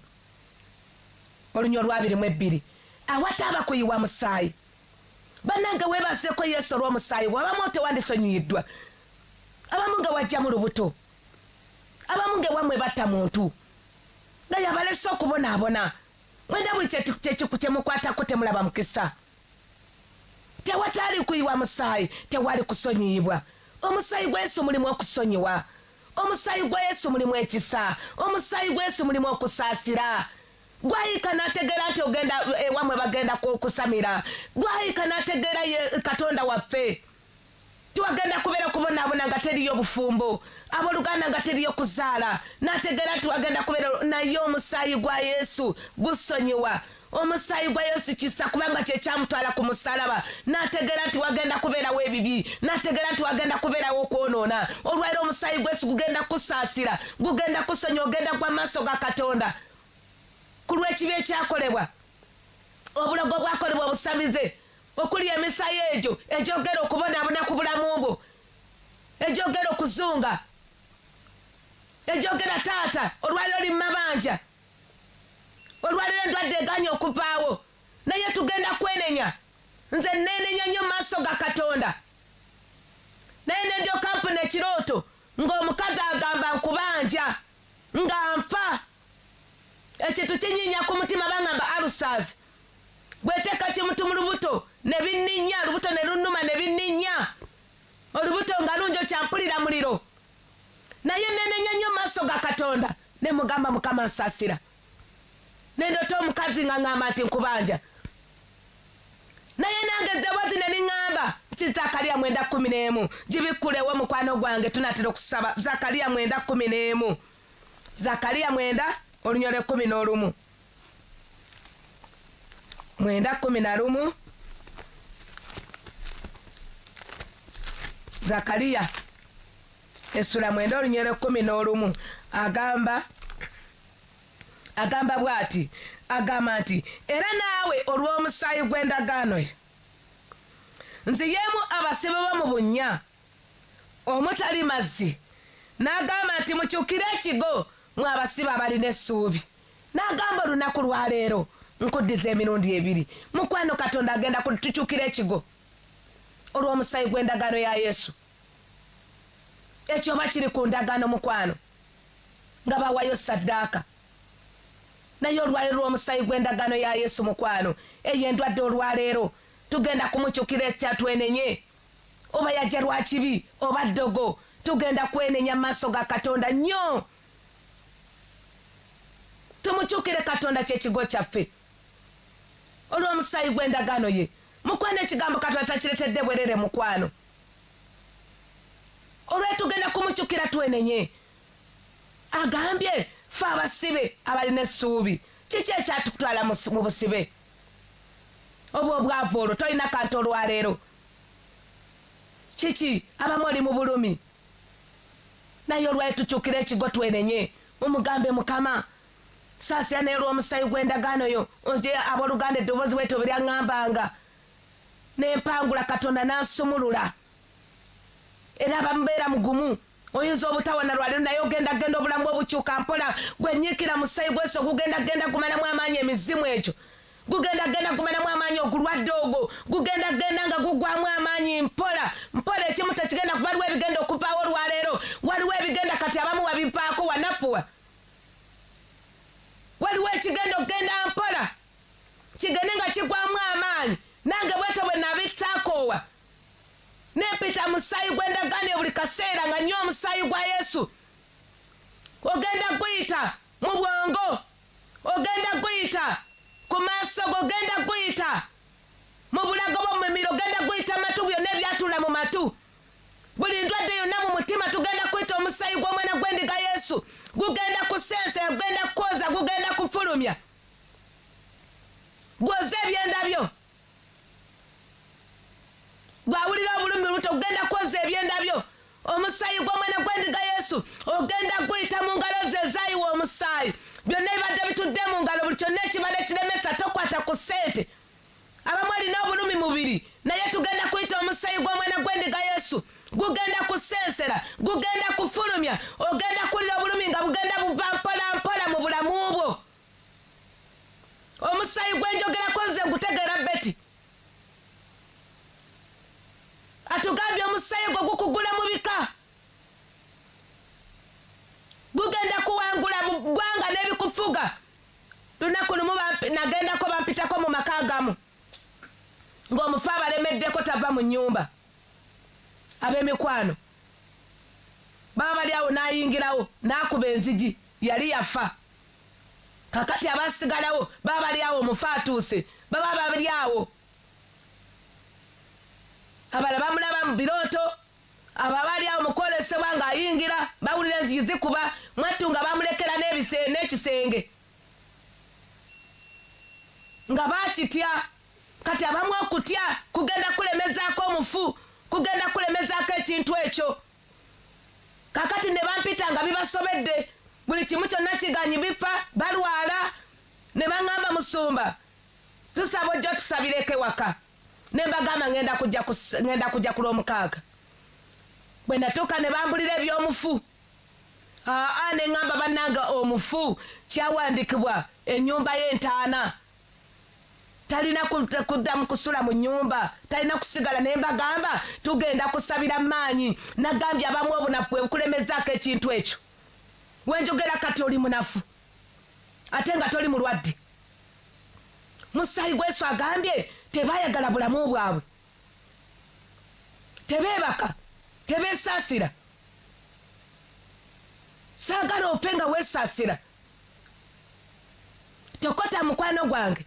olunyo lwabiri mu ebbiri, awataaba kuyiwa musaayi. Bannange weebazeko Yesu olw'omusaayi gwe, abamu tewandisonyiyiddwa, abamu nga wajja mu lubuto, abamu nga ewamwe batta muntu nga yabalese okubonaabona, mwenda buli kyemukwatako temulaba mukisa. Tewatali kuyiwa musaayi tewali kusonyiyibwa. Omusaayi gwa Yesu mulimu okusonyiwa, omusaayi gwa Yesu mulimu ekisa, omusaayi gwa Yesu mulimu okusaasira. Gwayika n'ategeera nti ogenda ewamwe bagenda kusamira, gwayika n'ategeera Katonda waffe tiwagenda kubeera okubonaabona nga teriyo bufumbo, abooluganda nga teriyo kuzaala, n'ategeera nti wagenda kubeera naye omusaayi gwa Yesu gusonyiwa. Omusaayi gwa Yesu kisa kubanga kye kyamutwala ku musalaba, n'ategeera nti wagenda kubeerawo ebibi, n'ategeera nti wagenda kubeerawo okwonoona. Olwaleero omusaayi gwa Yesu gugenda kusaasira, gugenda kusonya, ogenda gwa maaso ga Katonda ku lw'ekibi ekyakolebwa, obulogo bwakolebwa obusamize, okuli emisaayi egyo egyogera okubonaabona ku bulamu bwo, egyogera okuzunga, egyogera taata olwaleero oli mu mabanja, olwaleero endwadde eganye okuvaawo, naye tugenda kwenenya. Nze neenenya nnyo maaso ga Katonda, naye nendyoka mpuna ekirooto ng'omukazi agamba nkubanja nga nfa. Ekintu kinyinya ku mutima bangamba alusaazi, bweteeka kimuntu mu lubuto ne binninya, olubuto ne lunnuma ne binninya, olubuto nga lunjo kyampulira muliro. Naye nenenya nnyo maaso ga Katonda ne mugamba Mukama nsaasira. Nendota omukazi nga ngamba nti nkubanja, naye nange eddoboozi ne liŋŋamba ki Zakaliya mwenda kumi n'emu, gibikkulewo mukwano gwange tunatera okusaba. Zakaliya mwenda kumi n'emu, Zakaliya mwenda olunyole kumi n'olumu, mwenda kumi na lumu. Zakaliya essula mwenda olunyole kumi n'olumu agamba agamba bw'ati, agamba nti era naawe olw'omusaayi gw'endagaano ye nziyemu abasibe bo mu bunnya omutali mazzi, n'agamba nti mukyukire ekigo mwe abasibe abalina essuubi. N'agamba olunaku lwaleero nkuddiza emirundi ebiri. Mukwano Katonda agenda kutukyukira ekigo olw'omusaayi gw'endagaano ya Yesu. Ekyo oba kiri ku ndagaano mukwano nga bawayo saddaaka, naye olwaleero olw'omusaayi gw'endagaano ya Yesu mukwano, eyo endwadde olwaleero tugenda kumukyukira ekyatwenenye, oba yajja lwa kibi oba ddogo, tugenda kwenenya maaso ga Katonda nnyo. Tumukyukire Katonda ky'ekigo kyaffe olw'omusaayi gw'endagaano ye. Mukwano ekigambo Katonda takiretedde bwerere mukwano, olwe tugenda kumukyukira twenenye. Agambye ffe abasibe abalina essuubi, kiki ekyatutwala mu busibe? Obwo obwavu olwo tolina kantu olwaleero, kiki? Abamu oli mu bulumi, naye olwali tukyukira ekigo twenenye, mumugambe Mukama saasira naye olw'omusaayi gw'endagaano yo. Nze abooluganda eddoboozi bweto beryaŋŋambanga n'empangula Katonda n'ansumulula, era abamubeera mugumu oyinza obutawona lwaleero, naye ogenda genda obulamu obukyuka mpola. Gwenyiikira musaayi gw'Yesu ogugenda genda gumalamu amaanyi emizimu ekyo, gugenda genda gumalamu amaanyi ogulwadde ogwo, gugenda genda nga gugwamu amaanyi mpola mpola. Ekimu tekigenda kuba waliwo ebigenda okuvaawo olwaleero, waliwo ebigenda kati abamu wabivaako wanafuwa, waliwo ekigenda okgenda mpola kigende nga kigwamu amaanyi. Nange bweto bwe nabittaakoowa nepita musaayi gw'endagaano buli kaseera nga nnyo omusaayi gwa Yesu. Ogenda guyita mu bwongo, ogenda guyita ku maaso go, ogenda guyita mu bulago bw'omumiro, ogenda guyita matu byonna ebyatula mu matu, buli ndwadde yonna mu mutima tugenda kuyita omusaayi gw'omwana gw'endiga Yesu. Gugenda kusensa, gugenda kwoza, gugenda kufulumya. gwoze ebyenda byo gwawulira obulumi luto ogenda kwoza ebyenda byo omusaayi gw'omwana gw'endiga Yesu ogenda guyita mu ngalo ze ezaayiwa omusaayi byonna ebibadde bitudde mu ngalo buli kyonna ekibadde kiremesa tokwata ku ssente abamu alina obulumi mubiri naye tugenda kuyita omusaayi gw'omwana gw'endiga Yesu gugenda kusensera gugenda kufulumya ogenda kulira obulumi nga bugenda buva mpola mpola mu bulamu bwo omusaayi gwenjogerako nze ngutegeera beti atugambye omusaayi gwo gukugula mu bika gugenda kuwangula ggwanga n'ebikufuga lunaku lumu nagendako bampitako mu maka gamu ng'omufu abalemeddeko tava mu nnyumba ab'emikwano baba bali awo n'ayingirawo n'akuba enzigi yali yafa kakati abasigalawo baba bali awo omufu atuuse baba bali awo abala bamulaba mu birooto abo abali awo mukwolesebwa ng'ayingira bawulira enzigi zikuba mwattu nga bamulekera n'ekisenge nga bakitya kati abamu okutya kugenda kulemezaako omufu kugenda kulemezaako ekintu ekyo kakati ne bampita nga bibasobedde buli kimu kyonna kiganyi bifa balwala ne baŋŋamba musumba tusaba ojja tusabireko ewaka ne mbagamba ŋŋenda kujja ku lwomukaaga bwe natuuka ne bambulira eby'omufu aa ne ŋŋamba bannanga omufu kyawandikibwa ennyumba y'entaana talina kuddamu kusula mu nnyumba talina kusigala naye mbagamba tugenda kusabira maanyi nagambye abamu obunafu bwe bukulemezaako ekintu ekyo wenjogera kati oli munafu ate nga toli mulwadde musaayi gwesu agambye tebaayagala bulamu bwabwe tebeebaka tebeesaasira saagala ofe nga weesaasira tokota mukwano gwange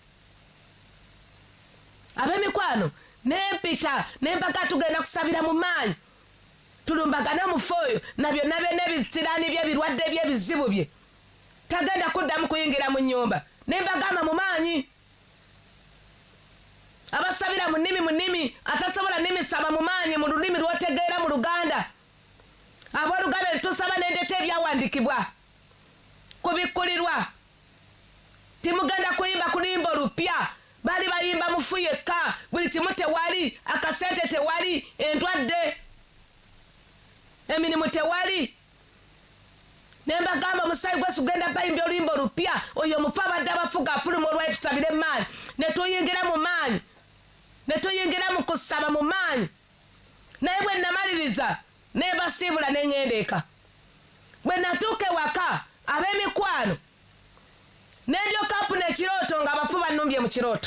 ab'emikwano nempita nembaga tugenda kusabira mu maanyi tulumbagane omufu oyo na byonna byonna ebisiraani by'ebirwadde by'ebizibu bye tagenda kuddamu kuyingira mu nnyumba nembagamba mu maanyi abasabira mu nnimi mu nnimi atasobola nnimi saba mu maanyi mu lulimi lw'otegeera mu Luganda abooluganda netusaba nendeta ebyawandikibwa kubikkulirwa timugenda kuyimba kulimba olupya bali bayimba mufu yekka buli kimu tewali akasente tewali endwadde emirimu tewali nembagamba omusaayi gwesu genda bayimba oluyimba olupya oyo mufu abadde abafuga afuluma olwayi tusabire mu maanyi netuyingira mu maanyi netuyingira mu kusaba mu maanyi naye bwe namaliriza nebasiibula neŋŋenda eka bwe natuuka ewaka ab'emikwano nendyoka mpuna ekirooto ng'abafu bannumbye mu kirooto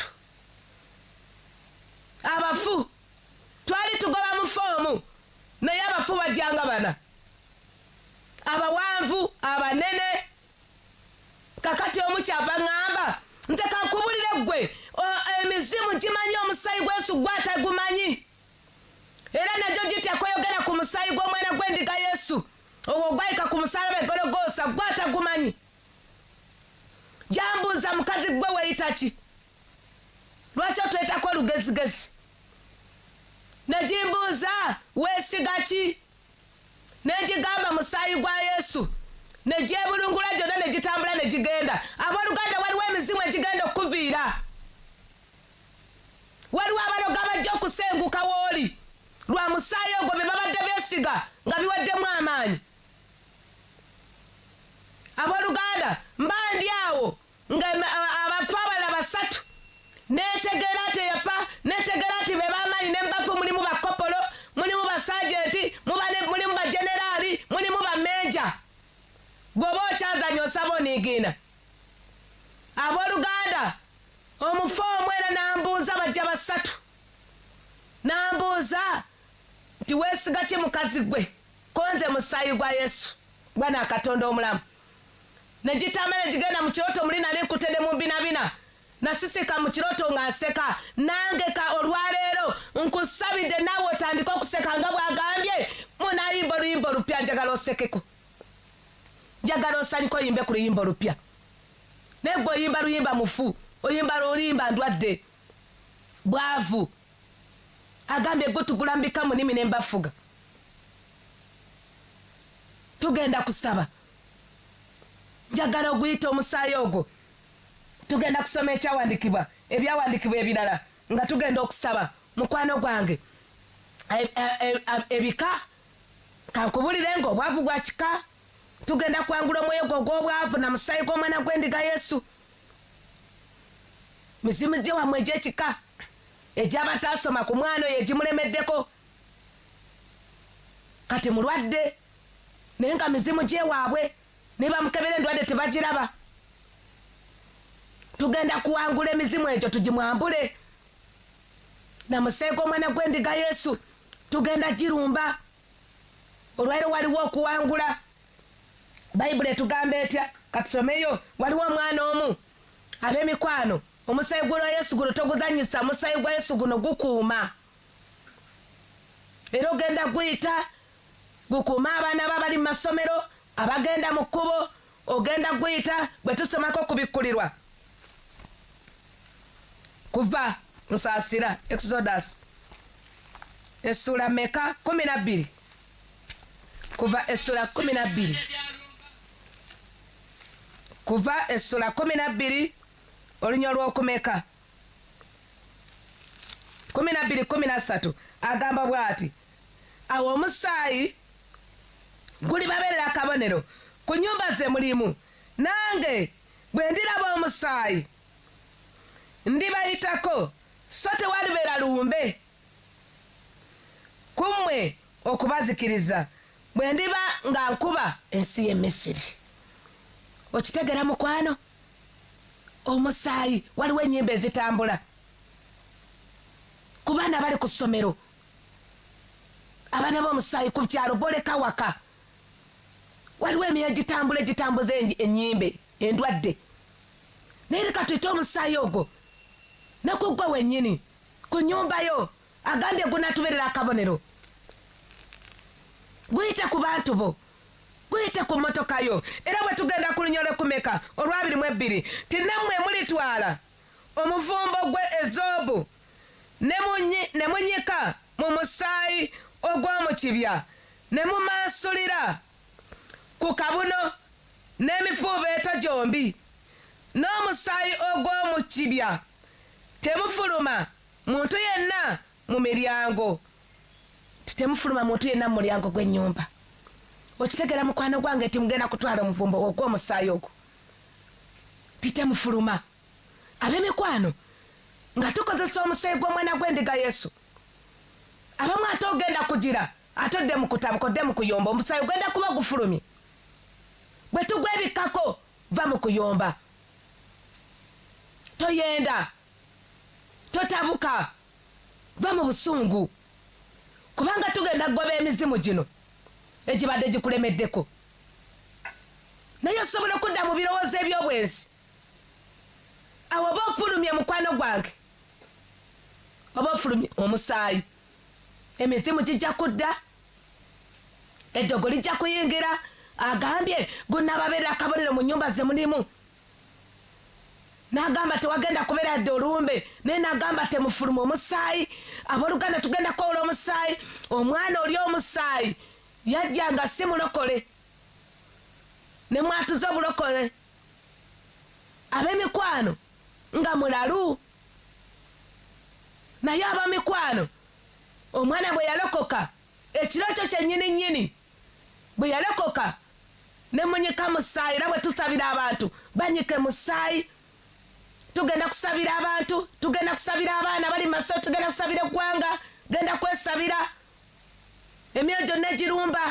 abafu twali tugoba mu foomu naye abafu bajjanga bana abawanvu abanene kakati omu kyava ŋŋamba nze kankubulire ggwe emizimu gimanyi omusaayi gwesu gwatagumanyi era nagyo gitya kweyogera ku musaayi gw'omwana gw'endiga Yesu ogwo gwayika ku musalaba e Gologoosa gwatagumanyi jambuuza mukazi gwe weyita ki lwaki otwetako olugezigezi negimbuuza weesiga ki negigamba musaayi gwa Yesu negyebulungula gyonna negitambula negigenda abooluganda waliwo emizimu egigenda okuviira waliwo abaloga bajja okusenguka wooli lwa musaayi ogwo be babadde beesiga nga biweddemu amaanyi abooluganda mbandi awo nga abafu abala basatu netegeera nti eyafa netegeera nti be bamaanyi nembafu mulimu bakopolo mulimu basajenti mulimu bageneraali mulimu bameeja gwoba okyazanya osaba oniigina abooluganda omufu omwera nambuuza bajja basatu nambuuza nti weesiga ki mukazi gwe konze musaayi gwa Yesu bwana Katonda omulamu negitambula negigenda mu kirooto muli nali nkutedde mu binabina nasisika mu kirooto nga nseka nange ka olwaleero nkusabidde naawe otandika okuseka nga bwagambye munayimba oluyimba olupya njagala osekeko njagala osanyuka oyimbe ku luyimba olupya naye gwe oyimba luyimba mufu oyimba lolimba ndwadde bwavu agambye gwe tugulambika munimi nembafuga tugenda kusaba njagala oguyita omusaayi ogwo tugenda kusoma ekyawandikibwa ebyawandikibwa ebirala nga tugenda okusaba mukwano gwange ebika kankubulire nga obwavu bwa kika tugenda kwangula omwoyo gwo gw'obwavu na musaayi gw'omwana gw'endiga yesu mizimu gye wammwe egy'ekika egy'abataasoma ku mwana oyo egimulemeddeko kati mulwadde naye nga mizimu gyewaabwe ne bamukebera endwadde tebagiraba tugenda kuwangula emizimu egyo tugimwambule na musaayi gw'omwana gw'endiga yesu tugenda girumba olwairo waliwo okuwangula bayibuli etugamba etya katusomeyo waliwo omwana omu ab'emikwano omusaayi gwa yesu guno toguzanyisa omusaayi gwa yesu guno gukuuma era ogenda guyita gukuuma abaana babali mu masomero abagenda mu kkubo ogenda guyita bwe tusomako kubikkulirwa kuva musaasira exodus essula meka kumi na bbiri kuva essula kumi na bbiri kuva essula kumi na bbiri olunya olw'okumeka kumi na bbiri kumi na ssatu agamba bw'ati awo omusaayi guli babeerera akabonero ku nnyumba ze mulimu nange bwe ndiraba omusaayi ndibayitako so tewalibeera lumbe kummwe okubazikiriza bwe ndiba nga nkuba ensi y'e Misiri. Okitegera mukwano omusaayi waliwo ennyimba ezitambula ku baana bali ku ssomero abaana b'omusaayi ku kyalo boleka waka waliwo emiyo gitambula egitambuza ennyimbe endwadde naye leka tuyite omusaayi ogwo nakugwa wennyini ku nnyumba yo agambye gunatubeerera akabonero guyite ku bantu bo guyite ku mmotoka yo era bwe tugenda ku lunya olwekumeka olwabiri mu ebbiri ti nammwe mulitwala omuvumbo gwe ezoobu ne munyika mu musaayi ogw'omu kibya ne mumansulira ku kabuno n'emifuubeeto gyombi n'omusaayi ogw'omu kibya temufuluma muntu yenna mu miryango temufuluma muntu yenna mu mulyango gw'ennyumba. Okitegera mukwano gwange ti mugenda kutwala omuvumbo ogw'omusaayi ogwo titemufuluma ab'emikwano nga tukozesa omusaayi gw'omwana gw'endiga yesu abamu ate ogenda kugira ate odde mu kutabuka odde mu kuyomba omusaayi ogenda kuba gufulumye bwe tugwa ebikako va mu kuyomba toyenda totabuka va mu busungu kubanga tugenda kugoba emizimu gino egibadde gikulemeddeko naye osobola okudda mu birowoozo eby'obwensi awo oba ofulumye mukwano gwange oba ofulumye omusaayi emizimu gijja kudda eddogo lijja kuyingira agambye gunababeerera akabonero mu nnyumba ze mulimu n'agamba tewagenda kubeera dde olumbe naye n'agamba temufuluma omusaayi abooluganda tugenda kwola omusaayi omwana oli omusaayi yajja nga si mulokole ne mwatuza obulokole ab'emikwano nga mulalu naye ab'emikwano omwana bwe yalokoka ekiro kyo kyennyini nnyini bwe yalokoka ne munyika musaayi era bwe tusabira abantu banyike musaayi tugenda kusabira abantu tugenda kusabira abaana bali maso tugenda kusabira eggwanga genda kwesabira emyoyo gyonna egirumba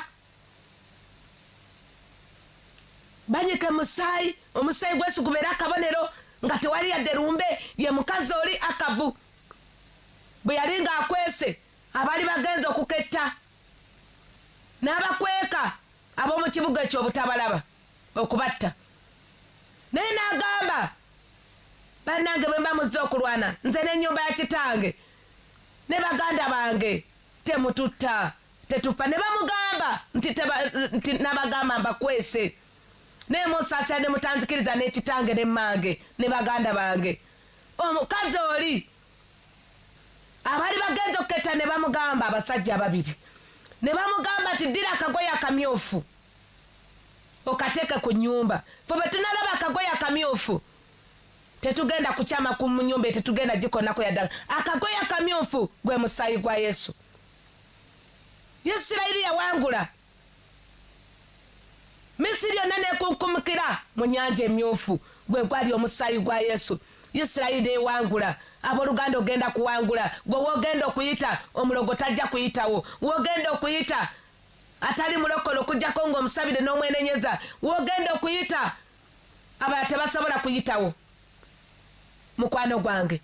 banyike musaayi omusaayi gwesu gubeera akabonero nga tewali yadde lumbe ye mukazi oli Akabu bwe yali ng'akwese abaali bagenza okuketta n'abakweka ab'omu kibuga ekyo obutabalaba okubatta naye n'agamba bannange bwe mba muzze okulwana nze n'ennyumba ya kitange ne baganda bange temututta tetufa ne bamugamba nti nabagamba mbakwese naye musaasira ne mutanzikiriza n'ekitange ne mmange ne baganda bange omukazi oli abali bagenza okuketta ne bamugamba abasajja babiri ne bamugamba ati ddira akagoye akamyufu okateeke ku nnyumba fe bwe tunalaba akagoye akamyufu tetugenda kukyama ku nyumba tetugenda gikonako yaddala akagoye akamyufu gwe musaayi gwa yesu isirayiri yawangula misiri yonna nekunkumukira mu nyanja emyufu gwe gwali omusaayi gwa yesu isirayiri ewangula abooluganda ogenda kuwangula gwe wogenda okuyita omulogo tajja kuyitawo wogenda okuyita atali mulokole okujjako ng'omusabire n'omwenenyeza wogenda okuyita abala tebasobola kuyitawo mukwano gwange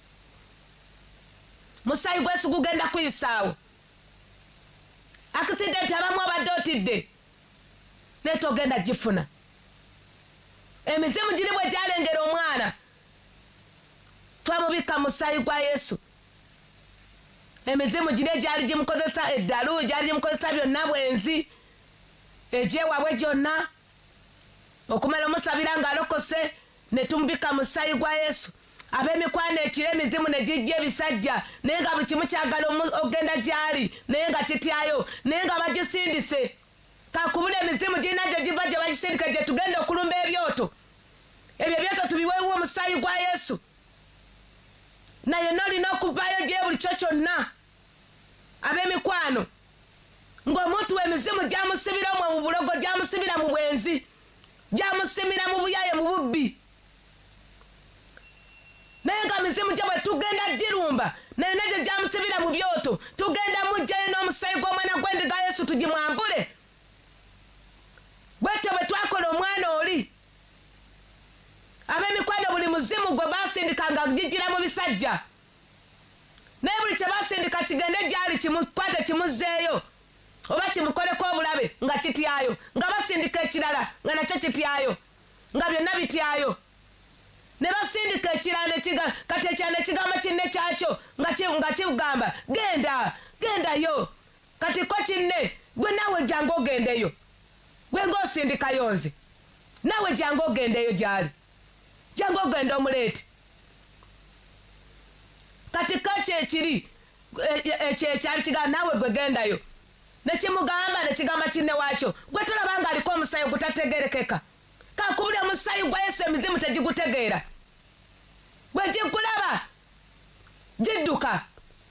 musaayi gwesu gugenda kuyisaawo akitidde nti abamu abadde otidde naye togenda gifuna emizimu giri bwe gyalengera omwana twamubikka musaayi gwa yesu emizimu giri egyali gimukozesa eddalu gyali gimukozesa byonna bwenzi egyewabwe gyonna okumala omusabira ng'alokose ne tumubikka musaayi gwa yesu ab'emikwano ekiro emizimu ne gijja ebisajja naye nga buli kimu kyagala ogenda gyali naye nga kityayo naye nga bagisindise kakubula emizimu girina gye giva gye bagisindika gye tugenda okulumba ebyoto ebyo ebyoto tubiweewo omusaayi gwa yesu naye nolina okuvaayo gye buli kyo kyonna ab'emikwano ng'omuntu w'emizimu gyamusibira omwo mu bulogo gyamusibira mu bwenzi gyamusimira mu buyaye mu bubbi naye nga mizimu gye bwe tugenda girumba naye negye gyamusibira mu byoto tugenda mugjayo n'omusaayi gw'omwana gw'endiga yesu tugimwambule bwetyo bwe twakola omwana oli ab'emikwano buli muzimu gwe basindikanga gigira mu bisajja naye buli kye basindika kigende gyali kimukwate kimuzzeeyo oba kimukoleko obulabe nga kityayo nga basindika ekirala nga nakyo kityayo nga byonna bityayo ne basindika ekirala kati ekirala nekigamba kinne kyakyo nga kigamba genda gendayo kati ko kinne gwe naawe jangu ogendeyo gwe ng'osindikayo nze naawe jangu ogendeyo gyali jangu ogenda omuleete kati ko kyekiri ekyo ekyali kigamba naawe gwe gendayo nekimugamba nekigamba kinne waakyo gwe tolaba nga aliko omusaayi gutategerekeka kakubula omusaayi gwa yesu emizimu tegigutegeera bwe gigulaba gidduka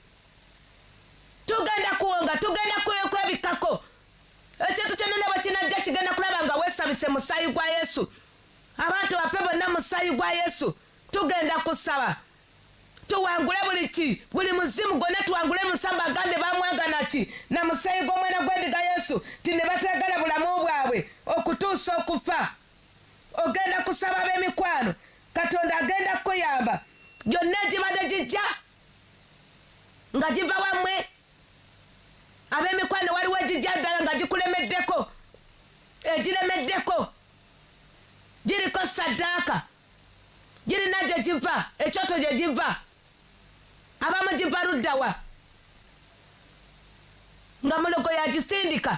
tugenda kuwonga tugenda kwebikkako ekintu kyonna ne bwe kinajja kigenda kulaba nga weesabise musaayi gwa yesu abantu bape bonna musaayi gwa yesu tugenda kusaba tuwangule buli ki buli muzimu gwonna tuwangule musamba agambye bamwagana ki na musaayi gw'omwana gw'endiga yesu ti ne bateegala bulamu bwabwe okutuusa okufa ogenda kusaba ab'emikwano katonda agenda kukuyamba gyonna egibadde gijja nga giva wammwe ab'emikwano waliwo egijja ddala nga gikulemeddeko egiremeddeko giriko saddaaka girina gye giva ekyoto gye giva abamu giva luddawa nga mulogo yagisindika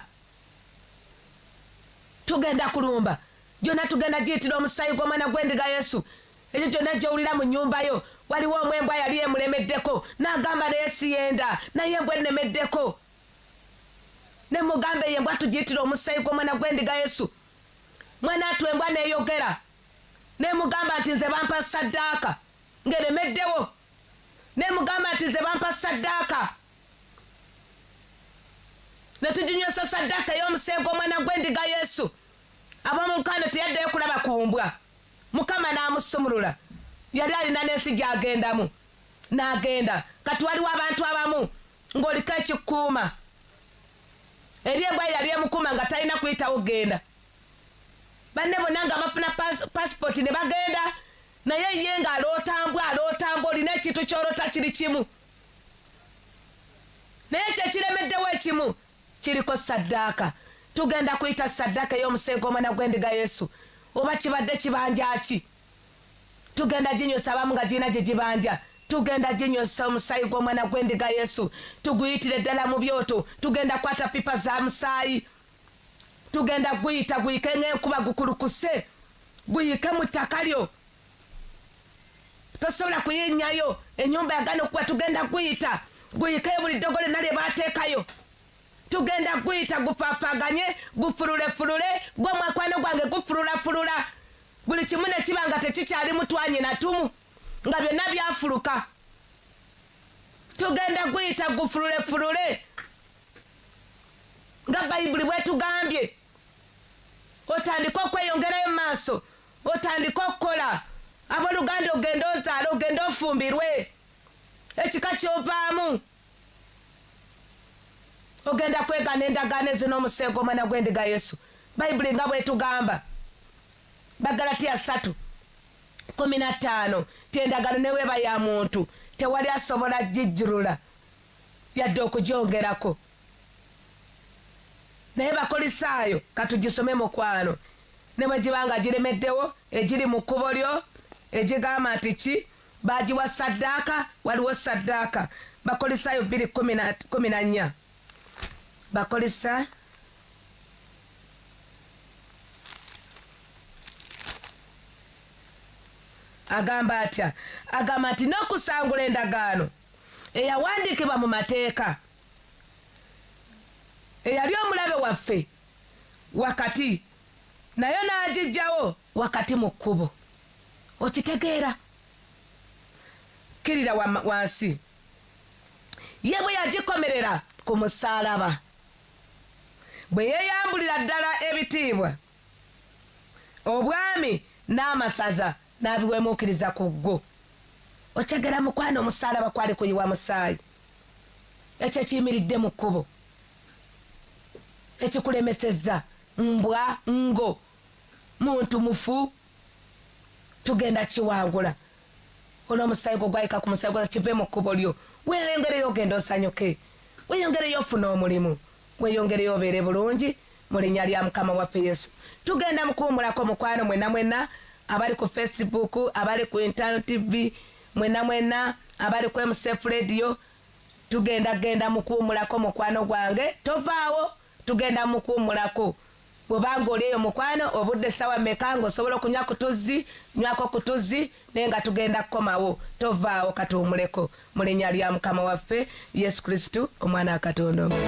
tugenda kulumba gyonna tugenda giyitira omusaayi gw'omwana gw'endiga yesu ekyo gyonna gyowulira mu nnyumbayo waliwo omwembwa yali emulemeddeko n'agamba naye siyenda naye embwa ennemeddeko ne mugamba eyo embwa tugiyitira omusaayi gw'omwana gw'endiga yesu mwana atu embwa neeyogera nemugamba nti nze bampa saddaaka ng'eremeddewo nemugamba nti nze bampa saddaaka ne tuginywesa saddaaka ey'omusaayi gw'omwana gw'endiga yesu abamulukano teyaddeyo kulaba ku mbwa mukama n'amusumulula yali alina n'ensi gy'agendamu n'agenda kati waliwo abantu abamu ng'oliko ekikuuma eri embwa yali emukuuma nga talina kuyitawo genda banne bonna nga bafuna pasipoti ne bagenda naye ye ng'alootambwa alootambwa olina ekintu ky'olota kiri kimu naye ekyo ekiremeddewo ekimu kiriko saddaaka tugenda kuyita saddaaka ey'omusaayi gw'omwana gw'endiga yesu oba kibadde kibanja ki tugenda ginyosa abamu nga girina gye gibanja tugenda ginyosa omusaayi gw'omwana gw'endiga yesu tuguyitire ddala mu byoto tugenda kwata pipa za musaayi tugenda guyita guyike ng'enkuba gukulukuse guyike mu ttaka lyo tosobola kuyinnyayo ennyumba yagana okuba tugenda guyita guyikayo buli ddogole nalye baateekayo tugenda guyita gupaapaganye gufululefulule gw'omwakwano gwange gufululafulula buli kimu ne kiba nga tekikyali mutwanyi natumu nga byonna byafuluka tugenda guyita gufululefulule nga bayibuli bwetugambye otandika okweyongerayo mu maaso otandika okukola abooluganda ogenda ozaala ogenda ofumbirwe ekika kyovaamu ogenda kwegana endagaano ezo n'omuseego omwana gw'endiga yesu bayibuli nga bwetugamba bagalatiya satu kumi na ttaano ti endagaano neweeba ya muntu tewali asobola gijjulula yadde okugyongerako naye bakolisaayo katugisome mukwano ne bwe gibanga giremeddewo egiri mu kkubo lyo egigamba nti ki bagiwa saddaaka waliwo saddaaka bakolisaayo bbiri kumi na nnya bakolisa agamba atya agamba nti n'okusangula endagaano eyawandiikibwa mu mateeka eyali omulabe waffe wakati nayo n'agijjawo wakati mu kkubo okitegeera kirira wansi ye bwe yagikomerera ku musaalaba bwe yeeyambulira ddala ebitiibwa obwami n'amasaza n'abiwemuukiriza ku ggo okyegera mukwano omusaalaba kwali kuyiwa musaayi ekyo kiyimiridde mu kkubo ekikulemesezza mbwa ngo muntu mufu tugenda kiwangula olw'omusaayi gwo gwayika ku musaayi gwo kive mu kkubo lyo weeyongereyo ogenda osanyuke weeyongereyo ofuna omulimu weeyongereyo obeere bulungi mu linnya lya mukama waffe yesu tugenda mukuwumulako mukwano mwenna mwenna abali ku facebook abali ku internet tv mwenna mwenna abali ku msf radio tugenda genda mukuwumulako mukwano gwange tovaawo tugenda mukuwumulako bwobanga oli eyo mukwano obudde sawa meka ng'osobola okunywa ku tuzzi nywako ku tuzzi naye nga tugenda kukomawo tovaawo katuwumuleko mu linnya lya mukama waffe yesu kristu omwana wa katonda omu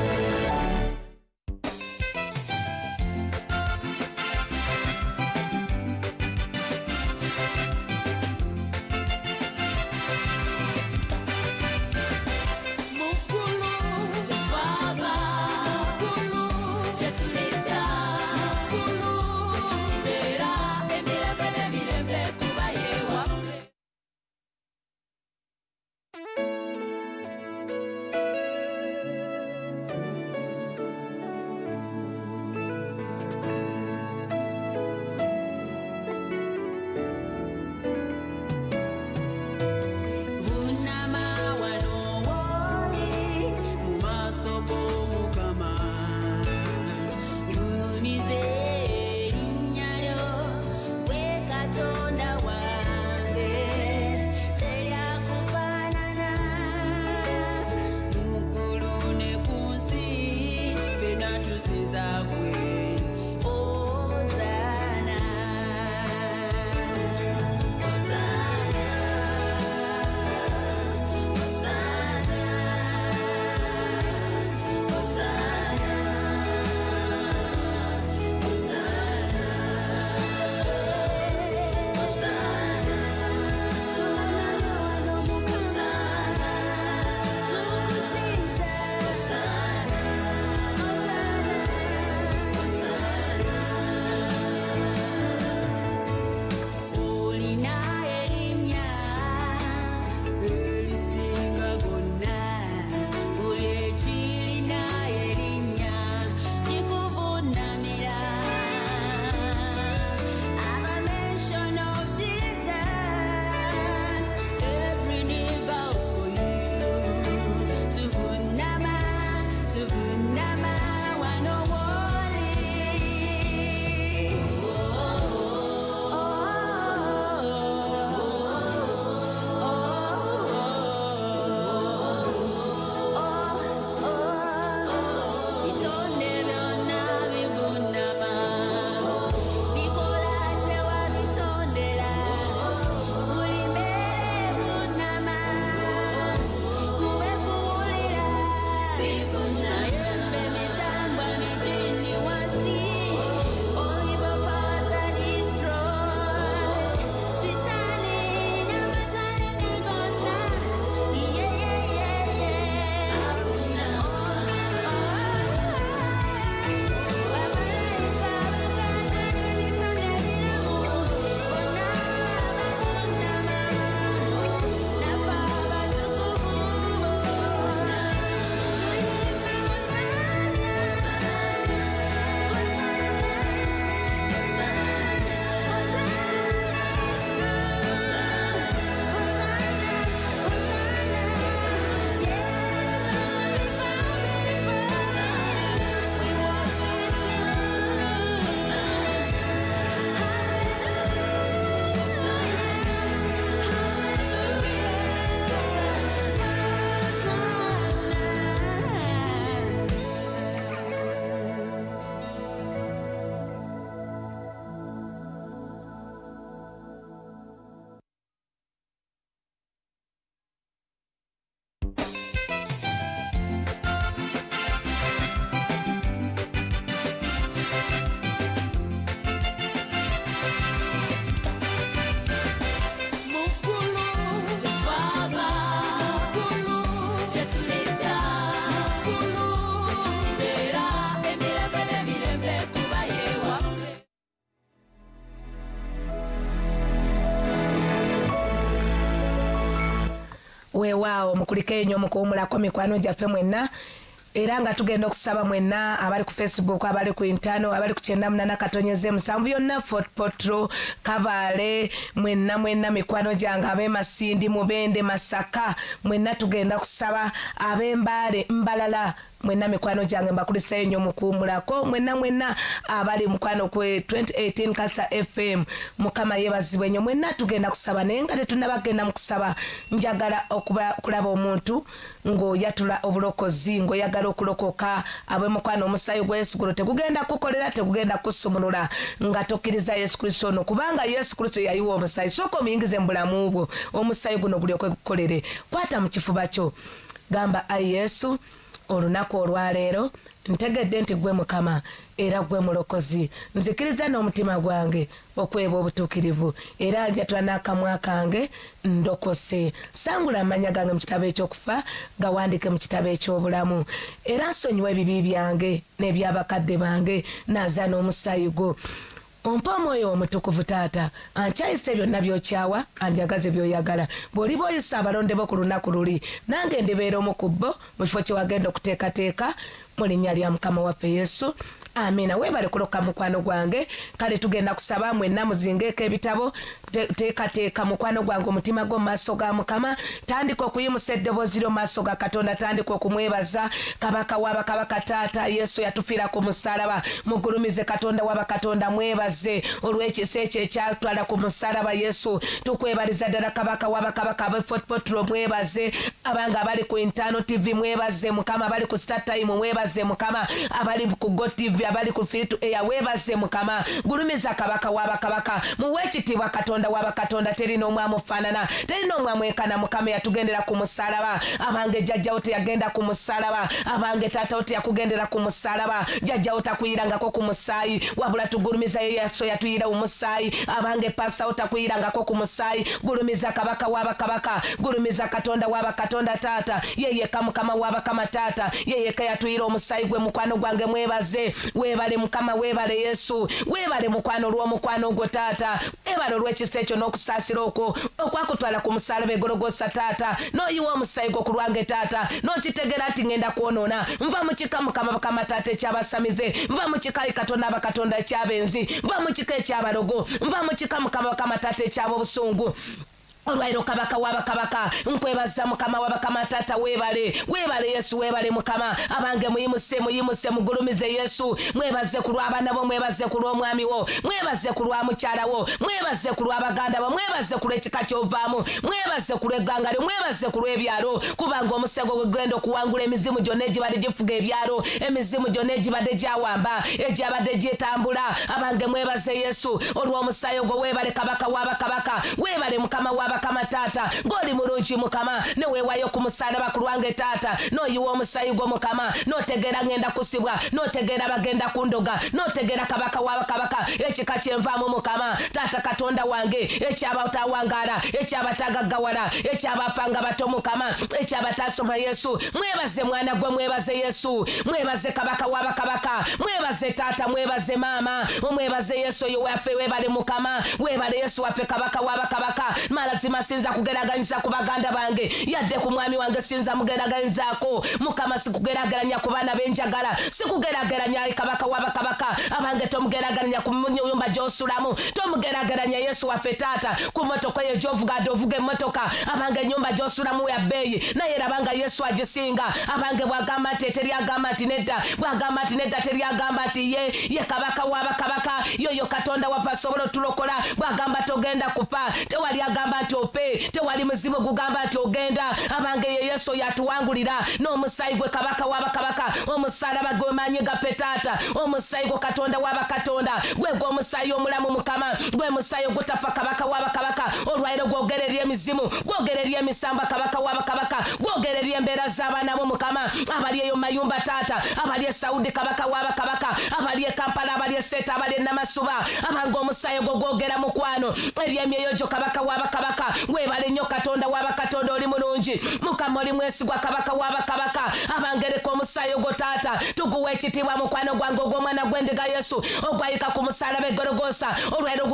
weewaawo mukulike nnyo mukuwumulako mikwano gyaffe mwenna era nga tugenda okusaba mwenna abali ku Facebook abali ku intano abali ku kyenda munana katonyeze musanvu yonna Fort Potro Kabale mwenna mwenna mikwano gyange abe Masindi Mubende Masaka mwenna tugenda kusaba ab'Embale Mbalala mwenna mikwano gyange mbakuliseyo nnyo mukuwumulako mwenna mwenna abali mukwano kwe twenty eighteen Kasa F M mukama yebazibwe nnyo mwenna tugenda kusaba naye nga tetunnabagenda mu kusaba njagala okulaba omuntu ng'oyatula obulokozi ng'oyagala okulokoka abwe mukwano omusayi gwa Yesu guno tegugenda kukolera tegugenda kusumulula nga tokkiriza Yesu Kristo ono kubanga Yesu Kristo yayiwa omusayi sooka omuyingize mu bulamu bwo omusayi guno gulyoke gukolere kwata mu kifuba kyo gamba ayi Yesu olunaku olwaleero ntegedde nti gwe mukama era gwe mulokozi nzikiriza n'omutima gwange okweba obutuukirivu era njatula n'akamwa kange ndokose sangula amanya gange mu kitabo ekyokufa gawandike mu kitabo ekyobulamu era nsonyiwa ebibi byange n'ebyabakadde bange naza n'omusayi gwo ompa omwoyo omutukuvu taata ankyayise byonna byokyawa anjagaze byoyagala bw'oliba oyisa abalonde bo ku lunaku luli nange ndibeera omukubbo mu kifo kye wagenda okuteekateeka mu linnya lya mukama waffe Yesu amina weebale kuloka mukwano gwange kale tugenda kusaba mwenna muzingeeko ebitabo teekateeka mukwano gwange omutima gwo mu maaso ga mukama tandika okuyimusa eddoboozi lyo mu maaso ga Katonda tandika okumwebaza kabaka w'abakabaka taata Yesu yatufiira ku musalaba mugulumize Katonda w'abakatonda mwebaze olw'ekisa ekyo ekyatwala ku musalaba Yesu tukwebaliza ddala kabaka w'abakabaka ab'e Fort Potro mwebaze abanga abali ku Intano T V mwebaze mukama abali ku Star Time mwebaze mukama abali ku Go T V abali ku Fitu Air webaze mukama gulumiza kabaka w'abakabaka muwe ekitiibwa Katonda w'abakatonda terina omwamu faanana terina omwamu ekana mukama yatugendera ku musalaba abange jjajjawo teyagenda ku musalaba abange taatawo teyakugendera ku musalaba jjajjawo takuyirangako ku musaayi wabula tugulumiza Yesu yatuyira omusaayi abange pasawo takuyirangako ku musaayi gulumiza kabaka w'abakabaka gulumiza Katonda w'abakatonda taata yeyeka mukama w'abakama taata yeyeka yatuyira omusaayi gwe mukwano gwange mwebaze weebale mukama weebale Yesu weebale mukwano olw'omukwano gwo taata weebale olw'ekisa ekyo n'okusaasira okwo okwakutwala ku musalaba egologosa taata n'oyiwa omusaayi gwo ku lwange taata n'okitegeera nti ngenda kwonoona nva mu kika mukama bakama taata ekyabasamize nva mu kika Katonda abakatonda ekyabenzi nva mu kika ekyabalogo nva mu kika mukama bakama taata ekyab'obusungu olwairo kabaka w'abakabaka nkwebaza mukama w'abakama taata weebale weebale Yesu weebale mukama abange muyimuse muyimuse mugulumize Yesu mwebaze ku lw'abaana bo mwebaze ku lw'omwami wo mwebaze ku lwa mukyala wo mwebaze ku lw'abaganda bo mwebaze ku lw'ekika ky'ovaamu mwebaze ku lw'egganga lyo mwebaze ku lw'ebyalo kubanga omusego gwegenda okuwangula emizimu gyonna egibadde gifuga ebyalo emizimu gyonna egibadde gyawamba egyabadde gyetambula abange mwebaze Yesu olw'omusaayi ogwo weebale kabaka w'abakabaka weebale mukama w'abakabaka bakama taata ng'oli mulungi mukama ne weewayo ku musalaba ku lwange taata n'oyiwa omusaayi gwo mukama n'otegeera ngenda kusibwa n'otegeera bagenda kundoga n'otegeera kabaka w'abakabaka ekika kyenvaamu mukama taata Katonda wange ekyabatawangaala ekyabatagaggawala ekyabafanga bato mukama ekyabatasoma Yesu mwebaze mwana gwe mwebaze Yesu mwebaze kabaka w'abakabaka mwebaze taata mwebaze maama omwebaze Yesu oyo waffe weebale mukama weebale Yesu waffe kabaka w'abakabaka mala sinza kugeraganyisa ku baganda bange yadde ku mwami wange sinza mugeraganyizako mukama sikugerageranya ku baana benjagala sikugerageranya kabaka w'abakabaka abange tomugerageranya ku nyumba gy'osulamu tomugerageranya Yesu waffe taata ku motoka eyo gy'ovugadde ovuga emmotoka abange nyumba gy'osulamu ya bbeeyi naye rabanga Yesu agisinga abange bwagamba nti teryagamba nti nedda bwagamba nti nedda teryagamba nti ye ye kabaka w'abakabaka yoyo Katonda waffe asobola otulokola bwagamba togenda kufa tewali agamba nti ope tewali muzimu gugamba nti ogenda abange ye Yesu yatuwangulira n'omusaayi gwe kabaka w'abakabaka omusalaba gwe maanyi gape taata omusaayi gwe Katonda w'abakatonda gwe gwe omusaayi omulamu mukama gwe musaayi ogutafa kabaka w'abakabaka olwairo gwogerera emizimu gwogerera emisamba kabaka w'abakabaka gwogerera embeera z'abaana bo mukama abali eyo mayumba taata abali e Saudi kabaka w'abakabaka abali e Kampala abali e Seta abali e Namasuba abange omusaayi gwo gwogera mukwano eri emyeyo gyo kabaka w'abakabaka weebale nnyo Katonda w'abakatonda oli mulungi mukama oli mwesigwa kabaka w'abakabaka abangereka omusaayi ogwo taata tuguwa ekitiibwa mukwano gwange ogw'omwana gw'endiga Yesu ogwayika ku musalaba e Gologoosa olwairo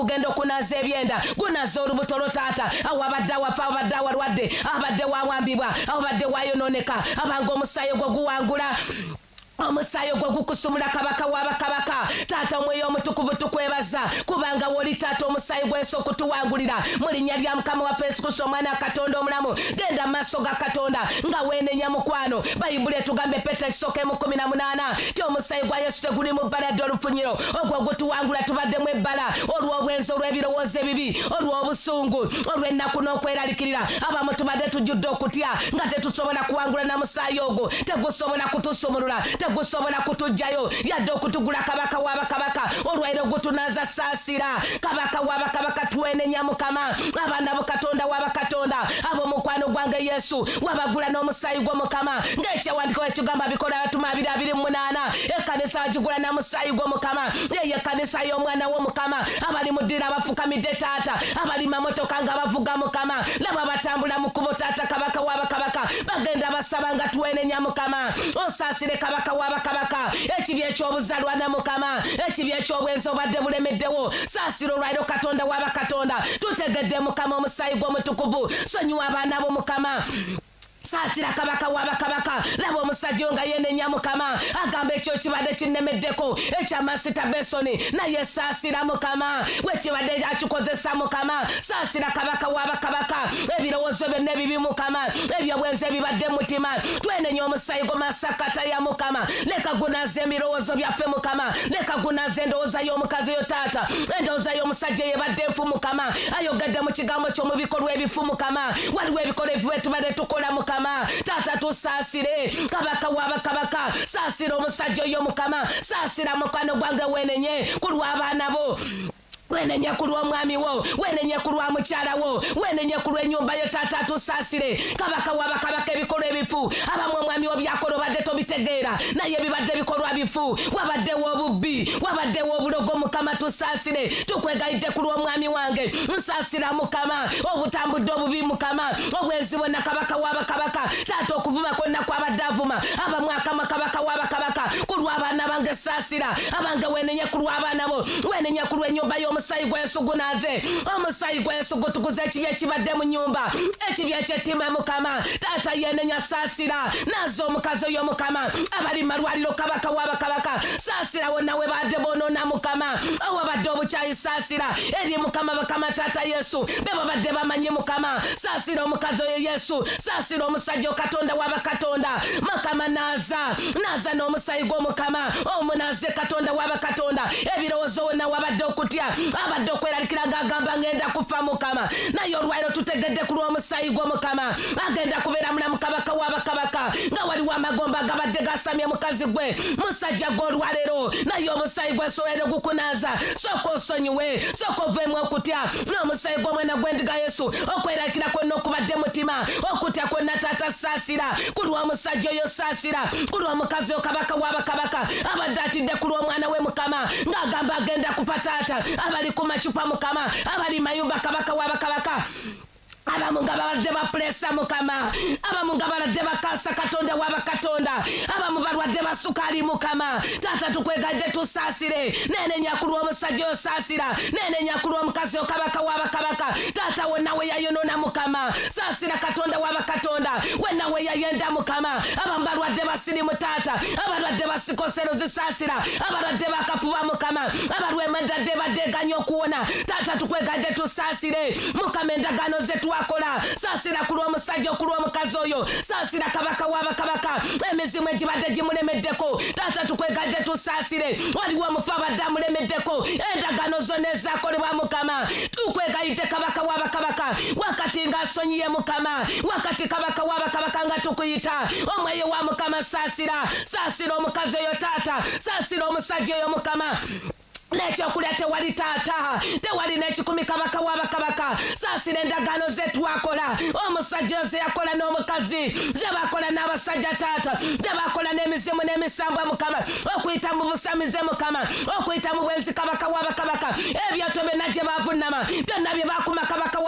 ogenda okunaza ebyenda gunaza olubuto lwo taata awabadde awafa abadde awalwadde abadde wawambibwa abadde wayononeka abanga omusaayi gwo guwangula omusaayi gwo gukusumula kabaka wabakabaka taata omwoyo omutukuvu tukwebaza kubanga woli taata omusaayi gwesa okutuwangulira mu linnya lya mukama waffe Yesu Kristo omwana katonda omulamu genda mu maaso ga katonda nga weenenya mukwano bayibuli etugambe Peetero ekisooka mu kumi na munaana ti omusaayi gwa Yesu teguli mu bbala dde olufunyiro ogwo gutuwangula tubaddemu ebbala olw'obwenzi olw'ebirowoozo ebibi olw'obusungu olw'ennaku n'okweralikirira abamu tubadde tujjudde okutya nga tetusobola kuwangula na musaayi ogwo tegusobola kutusumulula gusobola kutujjayo yadde okutugula kabaka wabakabaka olwairo gutunaza saasira kabaka wabakabaka tuwenenya mukama abaana bukatonda wabakatonda abo mukwano gwange Yesu wabagula n'omusaayi gwo mukama ng'ekyewandiko ekigamba bikola batuma abiri abiri mu munaana ekkanisa bagigula na musaayi gwo mukama eye ekkanisa y'omwana wo mukama abali mu ddira abafukamidde taata abali mamotoka nga bavuga mukama laba batambula mu kkubo taata kabaka wabakabaka bagenda basaba nga tuwenenya mukama osaasire kabaka wabakabaka ekibi ekyobuzalwana mukama ekibi ekyobwenzi obadde bulemeddewo saasira olwairo katonda wabakatonda tutegedde mukama omusaayi gw'omutukuvu sonyiwa abaana bo mukama saasira kabaka wabakabaka laba omusajja nga yenenya mukama agamba ekyo kibadde kinnemeddeko ekyamasita besoni naye saasira mukama wekibadde akikozesa mukama saasira kabaka wabakabaka ebirowoozo byonna ebibi mukama ebyobwenzi ebibadde mutima twenenya omusaayi gwomasakata ya mukama leka gunaze emirowoozo byaffe mukama leka gunaze endowooza y'omukazi oyo taata endowooza y'omusajja yebadde nfu mukama ayogedde mu kigambo ky'omubikolwa ebifu mukama waliwo ebikolwa ebifu etubadde tukola mukama taata tusaasire kabaka wabakabaka saasira omusajja oyo mukama saasira mukwano gwange wenenye ku lw'abaana bo wenenye ku lw'omwami wo wenenye ku lwa mukyala wo wenenye ku lw'ennyumba yo taata tusaasire kabaka wabakabaka ebikolwa ebifu abamu omwami wo byakola obadde tobitegeera naye ebibadde bikolwa bifu wabaddewo obubbi wabaddewo obulogo mukama tusaasire tukwegayidde ku lw'omwami wange nsaasira mukama obutambudde obubi mukama obwenzi bwonna kabaka wabakabaka taata okuvuma kwonna kwabadde avuma abamwakama kabaka wabakabaka ku lw'abaana bange saasira abange wenenye ku lw'abaana bo wenenye ku lw'ennyumba y'omu omusaayi gwa Yesu gunaze omusaayi gwa Yesu gutukuza ekibi ekibadde mu nnyumba ekibi ekyettima mukama taata yenenya saasira nazo omukazi oyo mukama abali malwaliro kabaka wabakabaka saasira wonna we badde bonoona mukama awabadde obukyayi saasira eri mukama bakama taata Yesu be babadde bamanyi mukama saasira omukazi oyo Yesu saasira omusajja katonda wabakatonda mukama naaza naaza n'omusaayi gw'omukama omunaze katonda wabakatonda ebirowoozo wonna wabadde okutya abadde okweralikira ng'agamba ngenda kufa mukama naye olwairo tutegedde ku lw'omusaayi gw'omukama agenda kubeera mulamu kabaka wabakabaka nga waliwo amagomba agabadde gasamye mukazi gwe musajja gw'olwaleero naye omusaayi gwesobola gukunaaza sooka osonyiwe sooka oveemu okutya n'omusaayi gw'omwana gw'endiga Yesu okweraliikira kwonna okubadde mutima okutya kwonna taata saasira ku lw'omusajja oyo saasira ku lw'omukazi oyo kabaka wabakabaka abadde atidde ku lw'omwana we mukama ng'agamba agenda kufa taata abali ku macupa mukama abali mayumba kabaka wabakabaka abamu nga balwadde bapulesa mukama abamu nga balwadde bakansa katonda wabakatonda abamu balwadde basukaali mukama taata tukwegadde tusaasire nenenya ku lw'omusajja oyo saasira nenenya ku lw'omukazi oyo kabaka wabakabaka taata wonna we yayonona mukama saasira katonda wabakatonda wenna we yayenda mukama abamu balwadde basirimu taata abalwadde basikosero zisaasira abalwadde bakafuba mukama abalwemendadde baddeganya okuwona taata tukwegadde tusaasire mukama endagaano zetu akola saasira ku lw'omusajja ku lw'omukazi oyo saasira kabaka wabakabaka emizimu egibadde gimulemeddeko taata tukwegadde tusaasire waliwo omufu abadde amulemeddeko endagano zonna ezakolebwa mukama tukwegayidde kabaka wabakabaka wakati ng'asonyiye mukama wakati kabaka wabakabaka nga tukuyita omweyo wa mukama saasira saasira omukazi oyo taata saasira omusajja oyo mukama n'ekyokulya tewali taata tewali n'ekikumi kabaka wabakabaka saasira endagaano zetwakola omusajja ze yakola n'omukazi ze bakola n'abasajja taata ze bakola n'emizimu n'emisambwa mukama okuyita mu busamize mukama okuyita mu bwenzi kabaka wabakabaka ebyato byonna gye bavunama byonna bye bakuma kabaka wabakabaka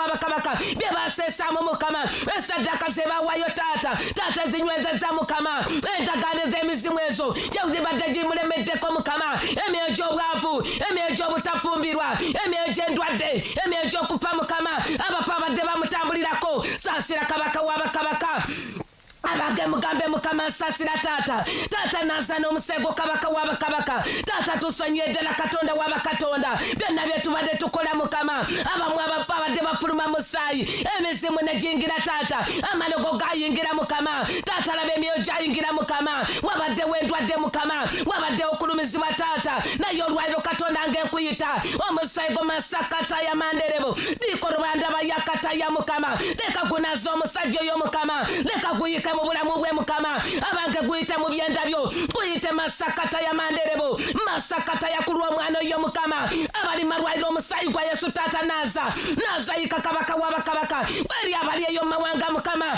mukama bye basesamu mukama esadaka zebawayo taata taata zinywezezza mukama endagaano z'emizimu ezo gyezibadde gimulemeddeko mukama emyoyo gy'obwavu emyoyo gy'obutafumbirwa emyoyo gy'endwadde emyoyo gy'okufa mukama abafa badde bamutambulirako saasira kabaka w'abakabaka abage mugambe mukama nsasira taata taata nansa n'omusego kabaka w'abakabaka taata tusonyiye ddala katonda w'abakatonda byonna bye tubadde tukola mukama abamu abafa badde bafuluma musaayi emizimu ne gingira taata amalogo gayingira mukama taata laba emyoyo gyayingira mukama wabaddewo endwadde mukama wabaddewo okulumizibwa taata naye olwaliro katonda ng'enkuyita omusaayi gomasakata ya manderebo liiko lwandaba yakata ya mukama leka gunaza omusajja oyo mukama leka guyike mu bulamu bwe mukama abange guyite mu byenda byo guyite masakata ya manderebo masakata ya kulwa omwana oyo mukama abali malwaliro omusaayi gwa yesu taata naza naza yika kabaka w'abakabaka bali abali eyo mawanga mukama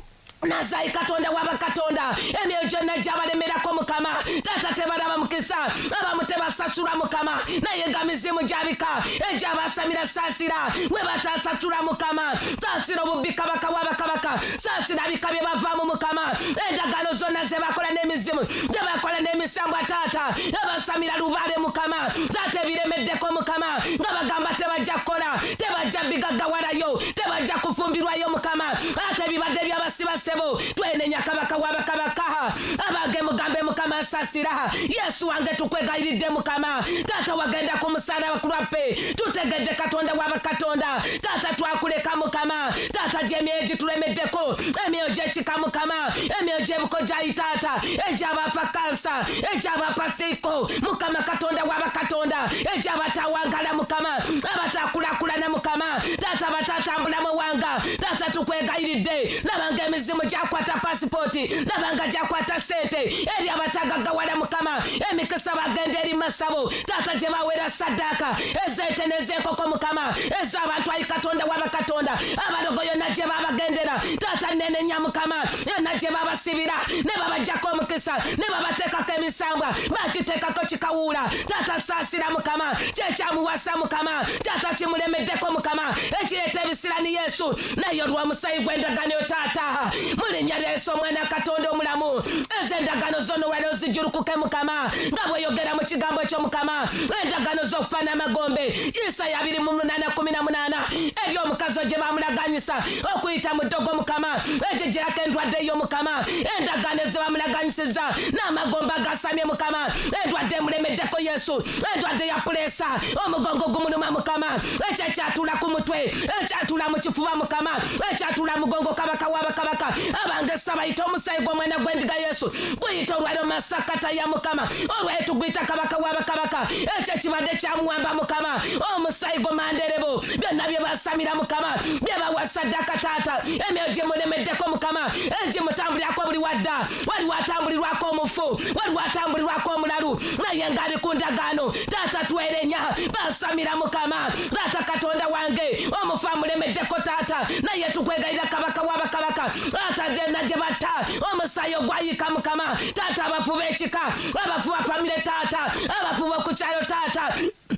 nazayi katonda w'abakatonda emyoyo gyonna gyabalemerako mukama taata tebalaba mukisa abamu tebasasula mukama naye nga mizimu gyabika egyabasamira saasira we batasasula mukama saasira obubbi kabaka w'abakabaka saasira bika bye bavaamu mukama endagaano zonna zebakola n'emizimu zebakola n'emisambwa taata ebasamira lubaale mukama taata ebiremeddeko mukama nga bagamba tebajja kukola tebajja bigaggawalayo tebajja kufumbirwayo mukama ate ebibadde byabasibase twenenya kabaka w'abakabaka abange mugambe mukama nsasira yesu wange tukwegayiridde mukama taata wagenda ku musalaba ku lwaffe tutegedde katonda w'abakatonda taata twakuleka mukama taata gy'emyoyo gitulemeddeko emyoyo gy'ekika mukama emyoyo gy'ebukojayi taata egy'abafa kansa egy'abafa siiko mukama katonda w'abakatonda egy'abatawangala mukama abatakulakulana mukama taata batatambula mu wanga taata tukwegayiridde nabanga emizimu gyakwata pasipoti nabanga gyakwata sente eri abatagagawala mukama emikisa bagenda eri masabo taata gye bawera saddaaka ezente n'ezenkoko mukama ez'abantu ayi katonda w'abakatonda abalogo yonna gye babagendera taata nenenya mukama yonna gye babasibira ne babajjako omukisa ne babateekako emisambwa bakiteekako kikawuula taata saasira mukama kyekyamuwasa mukama taata kimulemeddeko mukama ekireeta ebisirani yesu naye olw'omusayi gw'endagaano taata mulinnya lya yesu omwana katonda omulamu ezo endagaano zonna wali ozijulukuke mukama nga bweyogera mu kigambo ekyo mukama endagaano z'okufa n'amagombe isaya abiri mu munaana kumi na munaana eri omukazi gye bamulaganyisa okuyita mu ddogo mukama egyo gyerako endwadde eyo mukama endagaano ze bamulaganyisiza n'amagombe agasamye mukama endwadde emulemeddeko yesu endwadde ya puleesa omugongo gumuluma mukama ekyo ekyatuula ku mutwe ekyatuula mu kifuba mukama ekyatuula mugongo kabaka w'abakabaka abange sabayita omusaayi gw'omwana gw'endiga yesu guyita olwaliro masakata ya mukama olwayo tuguyita kabaka w'abakabaka ekyo ekibadde kyamuwamba mukama omusaayi gomanderebo byonna bye basamira mukama bye bawa saddaaka taata emyoyo gyemulemeddeko mukama egimutambulirako buli wadda waliwo atambulirwako omufu waliwo atambulirwako omulalu naye ngaali ku ndagaano taata twerenya basamira mukama taata katonda wange omufu amulemeddeko taata naye tukwegayira kabaka w'abakabaka taata gyenna gye batta omusaayi ogwayika mukama taata abafu b'ekika abafu ba famire taata abafu b'okukyalo taata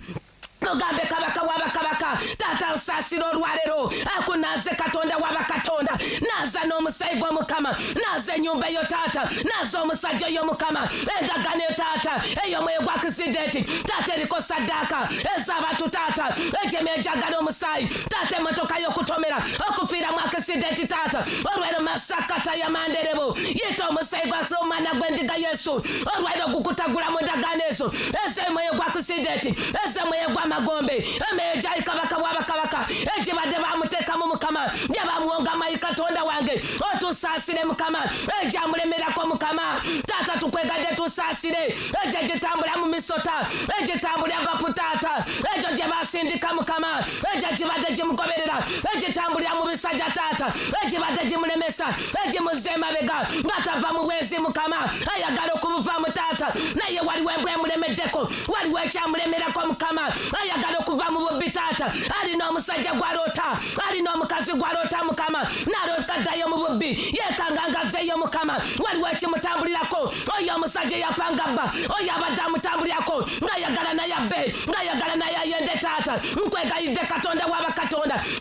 mugambe kabaka w'abakabaka taata nsaasira olwaleero akunaze katonda w'abakatonda naaza n'omusaayi gw'omukama naaza ennyumba eyo taata naaza omusajja oyo mukama endagaano eyo taata ey'omwoyo gwa akisidenti taata eriko saddaaka ez'abantu taata egyemyoyo gyagala omusaayi taata emmotoka y'okutomera okufiira mu akisidenti taata olwaleero masakata ya manderebo yita omusaayi gw'omwana gw'endiga yesu olwaleero gukutagula mu ndagaano ezo ez'omwoyo gwa akisidenti ez'omwoyo gwa magombe emyoyo gyayi kabaka w'abakabaka egibadde bamuteekamu mukama gye bamuwonga mayi katonda wange otusaasire mukama egyamulemerako mukama taata tukwegadde tusaasire egyo gitambula mu misota egitambulya bafu taata egyo gye basindika mukama egyo gibadde gimugoberera egitambulya mu bisajja taata egibadde gimulemesa egimuza emabega ng'atava mu bwezi mukama ayagala okubuvaamu taata naye waliwo embwa emulemeddeko waliwo ekyamulemerako mukama ayagala okuva mu bubbi taata alina omusajja gwaloota alina omukazi gwaloota mukama n'alootaddayo mu bubbi yeekangangazeeyo mukama waliwo ekimutambulirako oyo omusajja eyafanga bba oyo abadde amutambulirako ng'ayagala naye abbe ng'ayagala naye ayende taata nkwegayidde katonda w'abakatonda waliwo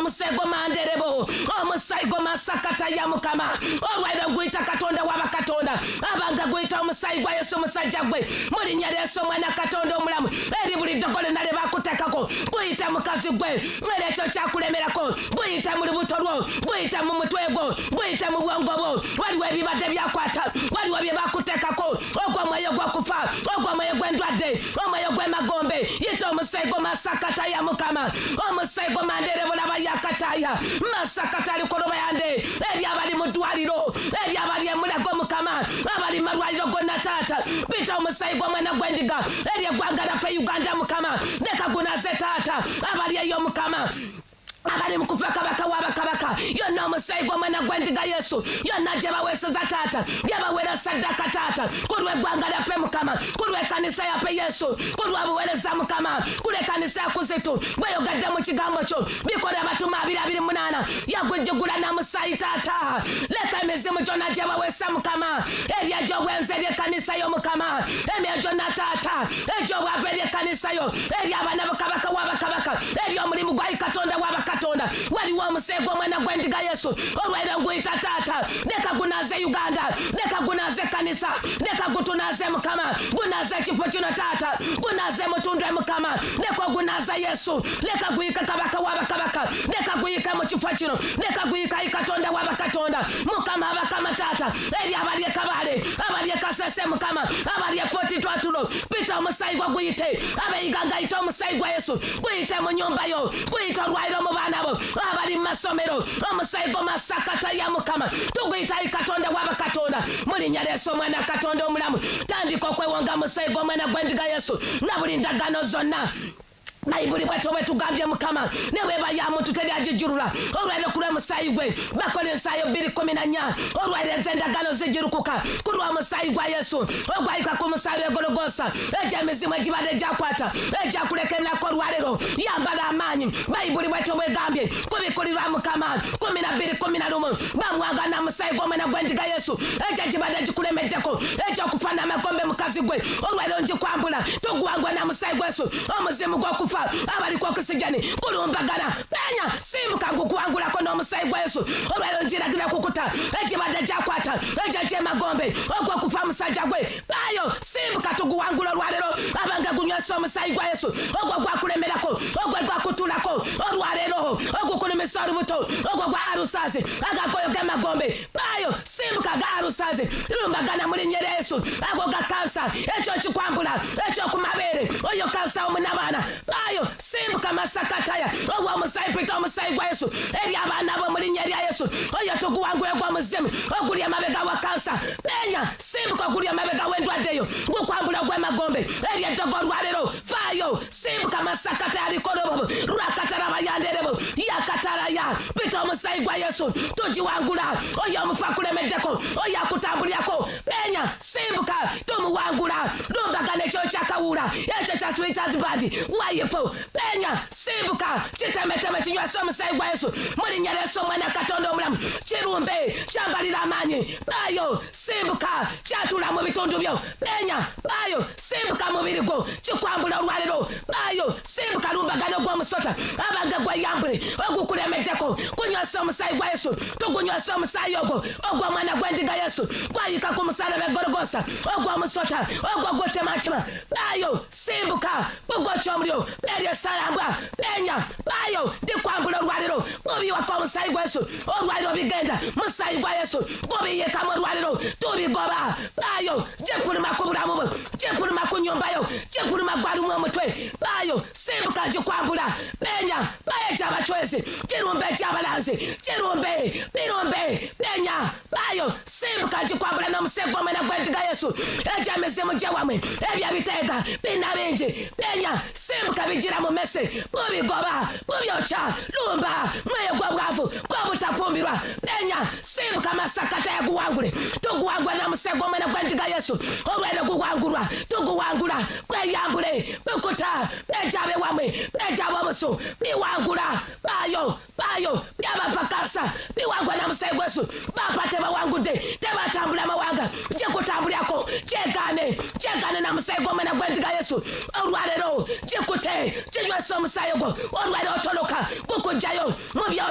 omusego manderebo omusego masakata ya mukama olwaira gwita katonda waba katonda abanga gwita omusayi gwa Yesu musajja gwe muri nyareso mwana katonda omulamu eri buli dogole nale bakutekako gwita mukazi gwe eri ekyo kyakulemerako gwita mu lubuto lwo gwita mu mutwe gwo gwita mu bwongo bwo waliwo ebibadde byakwata waliwo bye bakutekako ogwo mwoyo gwokufa ogwo mwoyo gw'endwadde omwoyo gw'emagombe yita omusego masakata ya mukama omusego manderebo laba yakataya masakata alikoloba yande eri abali mu ddwaliro eri abali emulago mukama abali malwaliro gonna taata bita omusayi gw'omwana gw'endiga eri eggwanga laffe Uganda mukama leka gunaze taata abali eyo mukama abali mukufa kabaka waba kabaka yonna omusayi gw'omwana gw'endiga Yesu yonna gye baweeseza taata gye bawera saddaka taata kulwa eggwanga lyaffe mukama kulwa ekkanisa yaffe Yesu kulwa buweereza mukama kulwa ekkanisa ya Kuzitu bweyogadde mu kigambo kyo bikole abatuma abiri abiri munaana yagujjugula na musayi taata leka emizimu gyonna gye baweesa mukama ebyo egy'obwenzi eri ekkanisa yo mukama emyo gyonna taata egy'obwavu eri ekkanisa yo eri abaana bakabaka waba kabaka eri omulimu gwa katonda waba katonda waliwo omusego omwana gw'endiga Yesu olwaira nguyita taata leka gunaze Uganda leka gunaze kanisa leka gutunaze mukama gunaze ekifo kino taata gunaze mutundwe mukama leka gunaze Yesu leka guyika kabaka waba kabaka leka guyika mu kifo kino leka guyika katonda waba katonda mukama abakama taata eri abali ekabale abali ekasese mukama abali efoti twatulo pita omusayi gwo guyite abeyiganga yita omusayi gwa Yesu guyite mu nyumba yo guyite olwairo mu baana bo abali mu masomero omusayi gwo masakata ya mukama tuguyita katonda waba katonda muri nyareso omwana katonda omulamu tandika okwewonga musayi gw'omwana gw'endiga Yesu na buli ndagano zonna Bayibuli bwetu bwetu gambye mukama newe bayamu tuteri ajijurula olwaire kule musayi gwe bakole ensayo bbiri kumi na nnya olwaire endagano zijirukuka kulwa musayi gwa Yesu ogwayika ku musayi egologosa eja emizimu egibadde gyakwata eja kulekerako olwalero yambala amaanyi Bayibuli bwetu bwe gambye kubikulirwa mukama kumi na bbiri kumi na lumu bamwanga na musayi gw'omwana gw'endiga Yesu eja gibadde gikulemeddeko eja okufana amagombe mukazi gwe olwaire njikwambula tugwangwa na musayi gwa Yesu omuzimu gw'okufa abali kwa oxygeni kulumbagana benya simbuka ngukuangulako n'omusayi gwa Yesu olwairo njiragira kukuta ekibadde gyakwata ejaje magombe ogwo kufa musajja gwe bayo simbuka tuguwangula olwalero abanga gunywesa omusayi gwa Yesu ogwo gwakulemerako ogwo gwakutulako olwalero ogukulimisa olubuto ogwo gwa arusazi agakoyo gemagombe bayo simbuka ga arusazi lumbagana muri nyere Yesu ago ga kansa ekyo kikwambula ekyo kumabere oyo kansa omunabana bayo simbuka masakataya ogwo omusayi pita omusayi gwa Yesu eri abaana bo muri nyeri ya Yesu oyo tuguwangule gwa muzimu oguli amabega wa kansa benya simbuka oguli amabega w'endwaddeyo gukwambula gw'emagombe eri eddogo olwalero fayo simbuka masakataya likolobo lwakatala bayanderebo yakatalaya pita omusayi gwa Yesu tugiwangula oyo omufa kulemeddeko oyo akutambulyako benya simbuka tumuwangula lumbagana ekyo kyakawula ekyo kya sweetheart band wayipo benya simbuka kitemeteme kinywesa omusayi gwa Yesu muri nyareso omwana katonda omulamu kirumbe kyambalira amaanyi bayo simbuka kyatula mu bitundu byo benya bayo simbuka mubiri gwo kikwambula olwalero bayo simbuka lumbagano gw'omusota abanga gwayambule ogukulemeddeko kunywesa omusayi gwa Yesu tugunywesa omusayi ogwo ogwo omwana gw'endiga Yesu gwayika ku musalaba egologosa ogwo omusota ogwo gwotemakima bayo simbuka bugwo kyomuliro berye salambwa benya bayo ndikwambula olwalero mubiwako omusayi gwa Yesu olwalero bigenda musayi gwa Yesu gubiyikamu olwalero tubigoba bayo gyefuluma ku bulamu bwo gyefuluma ku nyumba yo gyefuluma gwalumu omutwe bayo simbuka gikwambula benya bayo ekyabacwezi kirumbe ekyabalanzi kirumbe birumbe benya bayo simbuka gikwambula n'omusego omwana gw'endiga Yesu egy'emizimu gyewamwe ebyabiteega bina bingi benya simbuka bigira mu mese bubigoba bubyoca lumba mweyo gw'obwavu gw'obutafumbirwa benya simbuka masakata yaguwangule tuguwangula na musego omwana gw'endiga Yesu olwere guwangulwa tuguwangula gweyambule bukuta bejabe wamwe bejabe omusu biwangula bayo bayo byabavakasa biwangula na musego Yesu bapate bawangudde tebatambula amawanga gyekutambulyako gyegane gyegane na musego omwana gw'endiga Yesu olwalero gyekute kinywesa omusayi ogwo olwalero otoloka gukujjayo mu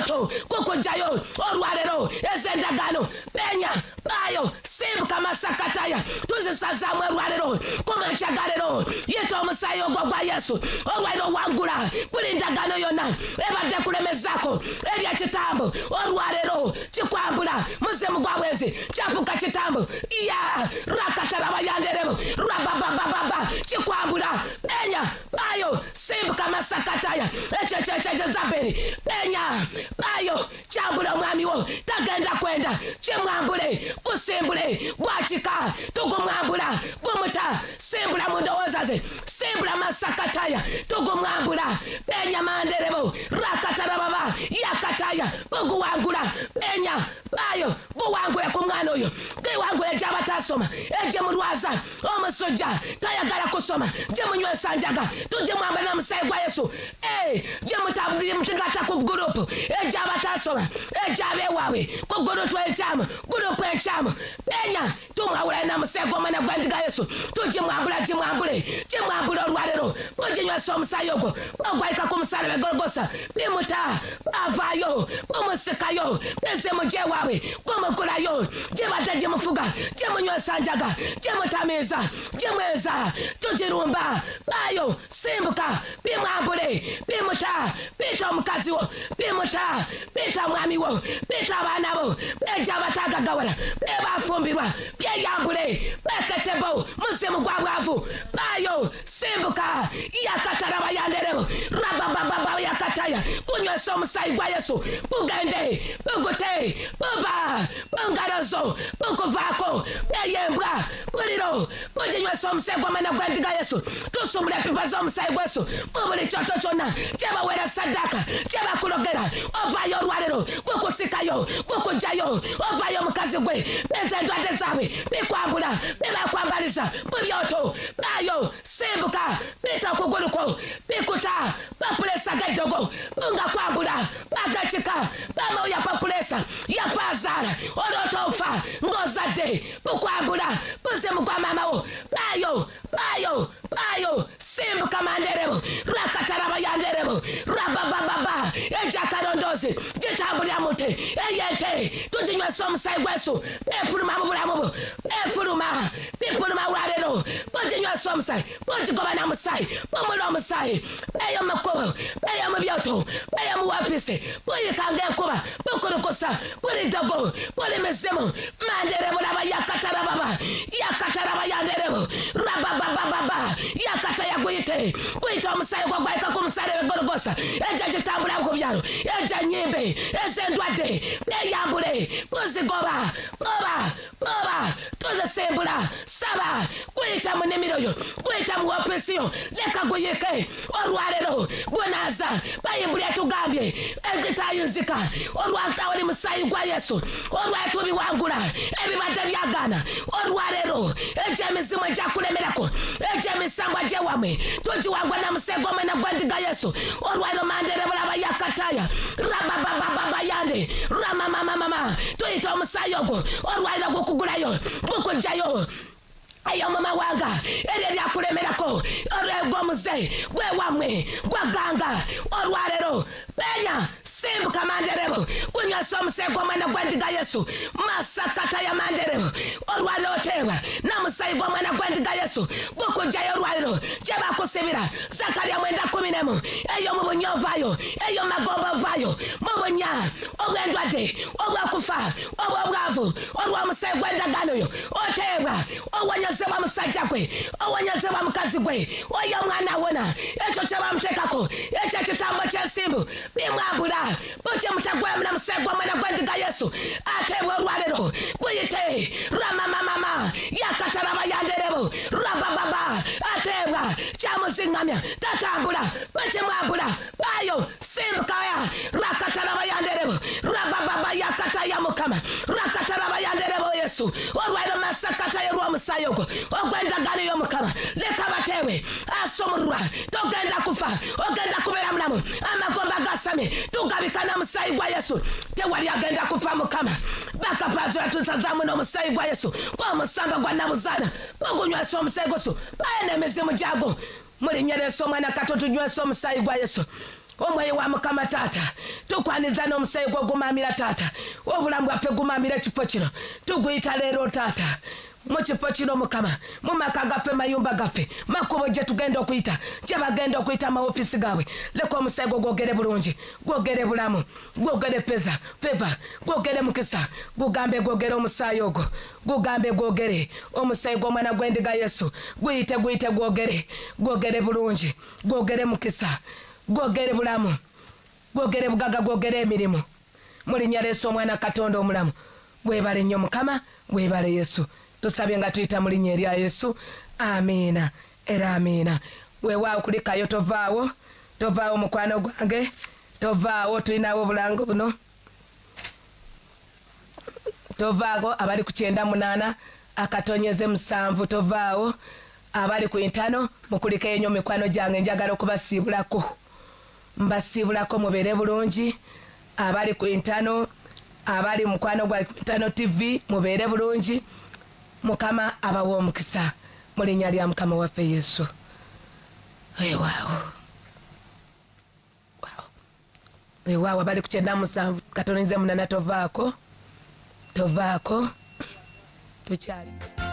bubyoto kukujayo olwalero ezendagano penya bayo simbuka masakataya tuzisazamu olwalero kumanchagalero yita omusayo gwo gwa Yesu olwalero wangula buli ndagano yonna ebadde kulemezako erya kitambo olwalero kikwambula muzimu gwa bwenzi kyapuka kitambo ya rakataraba yanderebo rababababa kikwambula penya bayo simbuka masakataya echechechezaberi penya bayo kyambula omwami wo tagenda kwenda kimwambule kusimbule gwakika tugumwambula gumuta simbula mu ndowooza ze simbula masakataya tugumwambula penya manderebo rakatarababa yakataya buguwangula penya bayo buwangule ku mwana oyo bwewangule gyabatasoma eje mulwaza omusujja tayagala kusoma je munywesa njaga tuje mwamba na musayi gwa Yesu eh je mutabuli mutingata ku gurupu eje abatasoma eje abewawe ku gurupu echamu gurupu echamu penya tumwawula na musayi gwa mwana gwa ndiga Yesu tuje mwambula je mwambule je mwambule olwalero tuje nywesa omusayi ogwo ogwaika ku musale Golgosa bimuta avayo omusikayo pese muje wawe kumukulayo je bataje mufuga je munywesa njaga je mutamiza je mweza tujirumba bayo simbuka bimwambule bimuta bita omukazi wo bimuta bita mwami wo bita abana bo beja batagagawala bebafumbirwa byeyambule beketebo muzimu gwa bwavu bayo simbuka yakataraba yanderebo rabababa yakataya kunywesa omusayi gwa Yesu bugende bugute buba bungarazo bukuvako beyembwa buliro buginywesa omusayi gwa mwana gwa ndiga Yesu tusumule pipa z'omusayi gwa Yesu mubuli kyoto kyonna kyebawera sadaka kyebakulogera ovayo olwalero kukusikayo kukujayo ovayo mukazi gwe beza endwadde zaabwe bikwambula bebakwambaliza bubyoto bayo simbuka bita okuguluko bikuta bapulesa gaddogo bunga kwambula bagakika bamoya papulesa yafazala olotofa ngozadde bukwambula buzimu gwa mama wo bayo bayo bayo simbuka manderebo rakataraba yanderebo rabababa ejakarondozi jitambulya mute eyete tujinywesa omusayi gwa Yesu efuluma mu bulamu bwo efuluma bifuluma olwalero bujinywesa omusayi bujigoba na musayi bumula omusayi eyo mukubo eyo mubyoto eyo muwafisi buyikanga enkuba bukulukusa buli dogo buli mizimu manderebo laba yakatarababa yakataraba yanderebo rabababa yakata yaguyite kuyita omusayi gwa gwaika ku musale Golgosa eja kitambula ku byalo eja nyimbe ezendwadde beyambule buzigoba boba boba tuzisembula saba kuyita mu nimiro yo kuyita mu ofisi yo leka guyike olwalero gwenaza bayimbulya tugambye egitayinzika olwata oli musayi gwa Yesu olwatu biwangula ebibadde byagana olwalero eja mizimu ejakulemerako eja misambwa jewamwe tujiwangwa na musego mwana gwa ndiga Yesu olwalero manderebo laba yakataya rabababa yande ramamamama tuyita omusayi ogwo olwalero gukugulayo gukujayo ayo mama wanga eri lyakulemerako olwego muze gwe wamwe gwaganga olwalero penya simbuka manderebo kunywesa omusayi gwa mwana gwa ndiga Yesu masakata ya manderebo olwalero tewa na musayi gwa mwana gwa ndiga Yesu gukujayo olwalero jebakusibira Zakaria mwenda kumi nemu eyo mubunyovayo eyo magombo vayo mubunya obwendwadde obwakufa obwobwavu olw'omusayi gw'endagano yo otewa owanyazibwa musajja gwe owanyazibwa mukazi gwe oyo mwana wona ekyo kyebamuteekako ekyo ekitambo ky'ensimbu bimwambula bukye mutagwemu na musayi gwa mwana gwa ndiga Yesu ateebwa olwalero guyite ramamamama yakataraba yanderebo rabababa ateebwa kyamuzingamya tatambula bukimwambula bayo simbukaya rakataraba yanderebo rabababa yakataya mukama rakataraba yanderebo Yesu olwalero masakatayo lw'omusayi ogwo ogw'endagano y'omukama leka bateewe asomulwa togenda kufa ogenda kubeera mulamu amagomba gasamye tugabika na musayi gwa Yesu tewali agenda kufa mukama bakapazula tusazamu n'omusayi gwa Yesu gw'omusamba gwa nabuzana ogunywesa omusayi gwa Yesu baye n'emizimu gyago mulinyeresa omwana kato tunywesa omusayi gwa Yesu omwoyo wa mukama taata tukwaniza n'omusaayi gwo gumamira taata obulamu bwaffe gumamira ekifo kino tuguyita leero taata mu kifo kino mukama mu maka gaffe mayumba gaffe makubo gye tugenda okuyita gye bagenda okuyita amaofisi gaabwe leka omusaayi gwo gwogere bulungi gwogere bulamu gwogere feza feva gwogere mukisa gugambe gwogere omusaayi ogwo gugambe gwogere omusaayi gw'omwana gw'endiga yesu guyite guyite gwogere gwogere bulungi gwogere mukisa gwogere bulamu gwogere bugaga gwogere emirimu mu linnya lya Yesu omwana Katonda omulamu webale nnyo mukama webale Yesu tusabye nga tuyita mu linnya erya Yesu amiina era amiina weewaawo kulikayo tovaawo tovaawo mukwano gwange tovaawo tulinawo obulango buno tovaawo abali ku kyenda munaana akatonyeze musanvu tovaawo abali ku intano mukulikayo nnyo mikwano gyange njagala okubasiibulako mbasiibulako mubeere bulungi abali ku intano abali mukwano gwa intano T V mubeere bulungi mukama abawa omukisa mu linnya lya mukama waffe Yesu. Ewaawo ewaawo abali ku kyenda musanvu katonize munana tovaako tovaako tukyali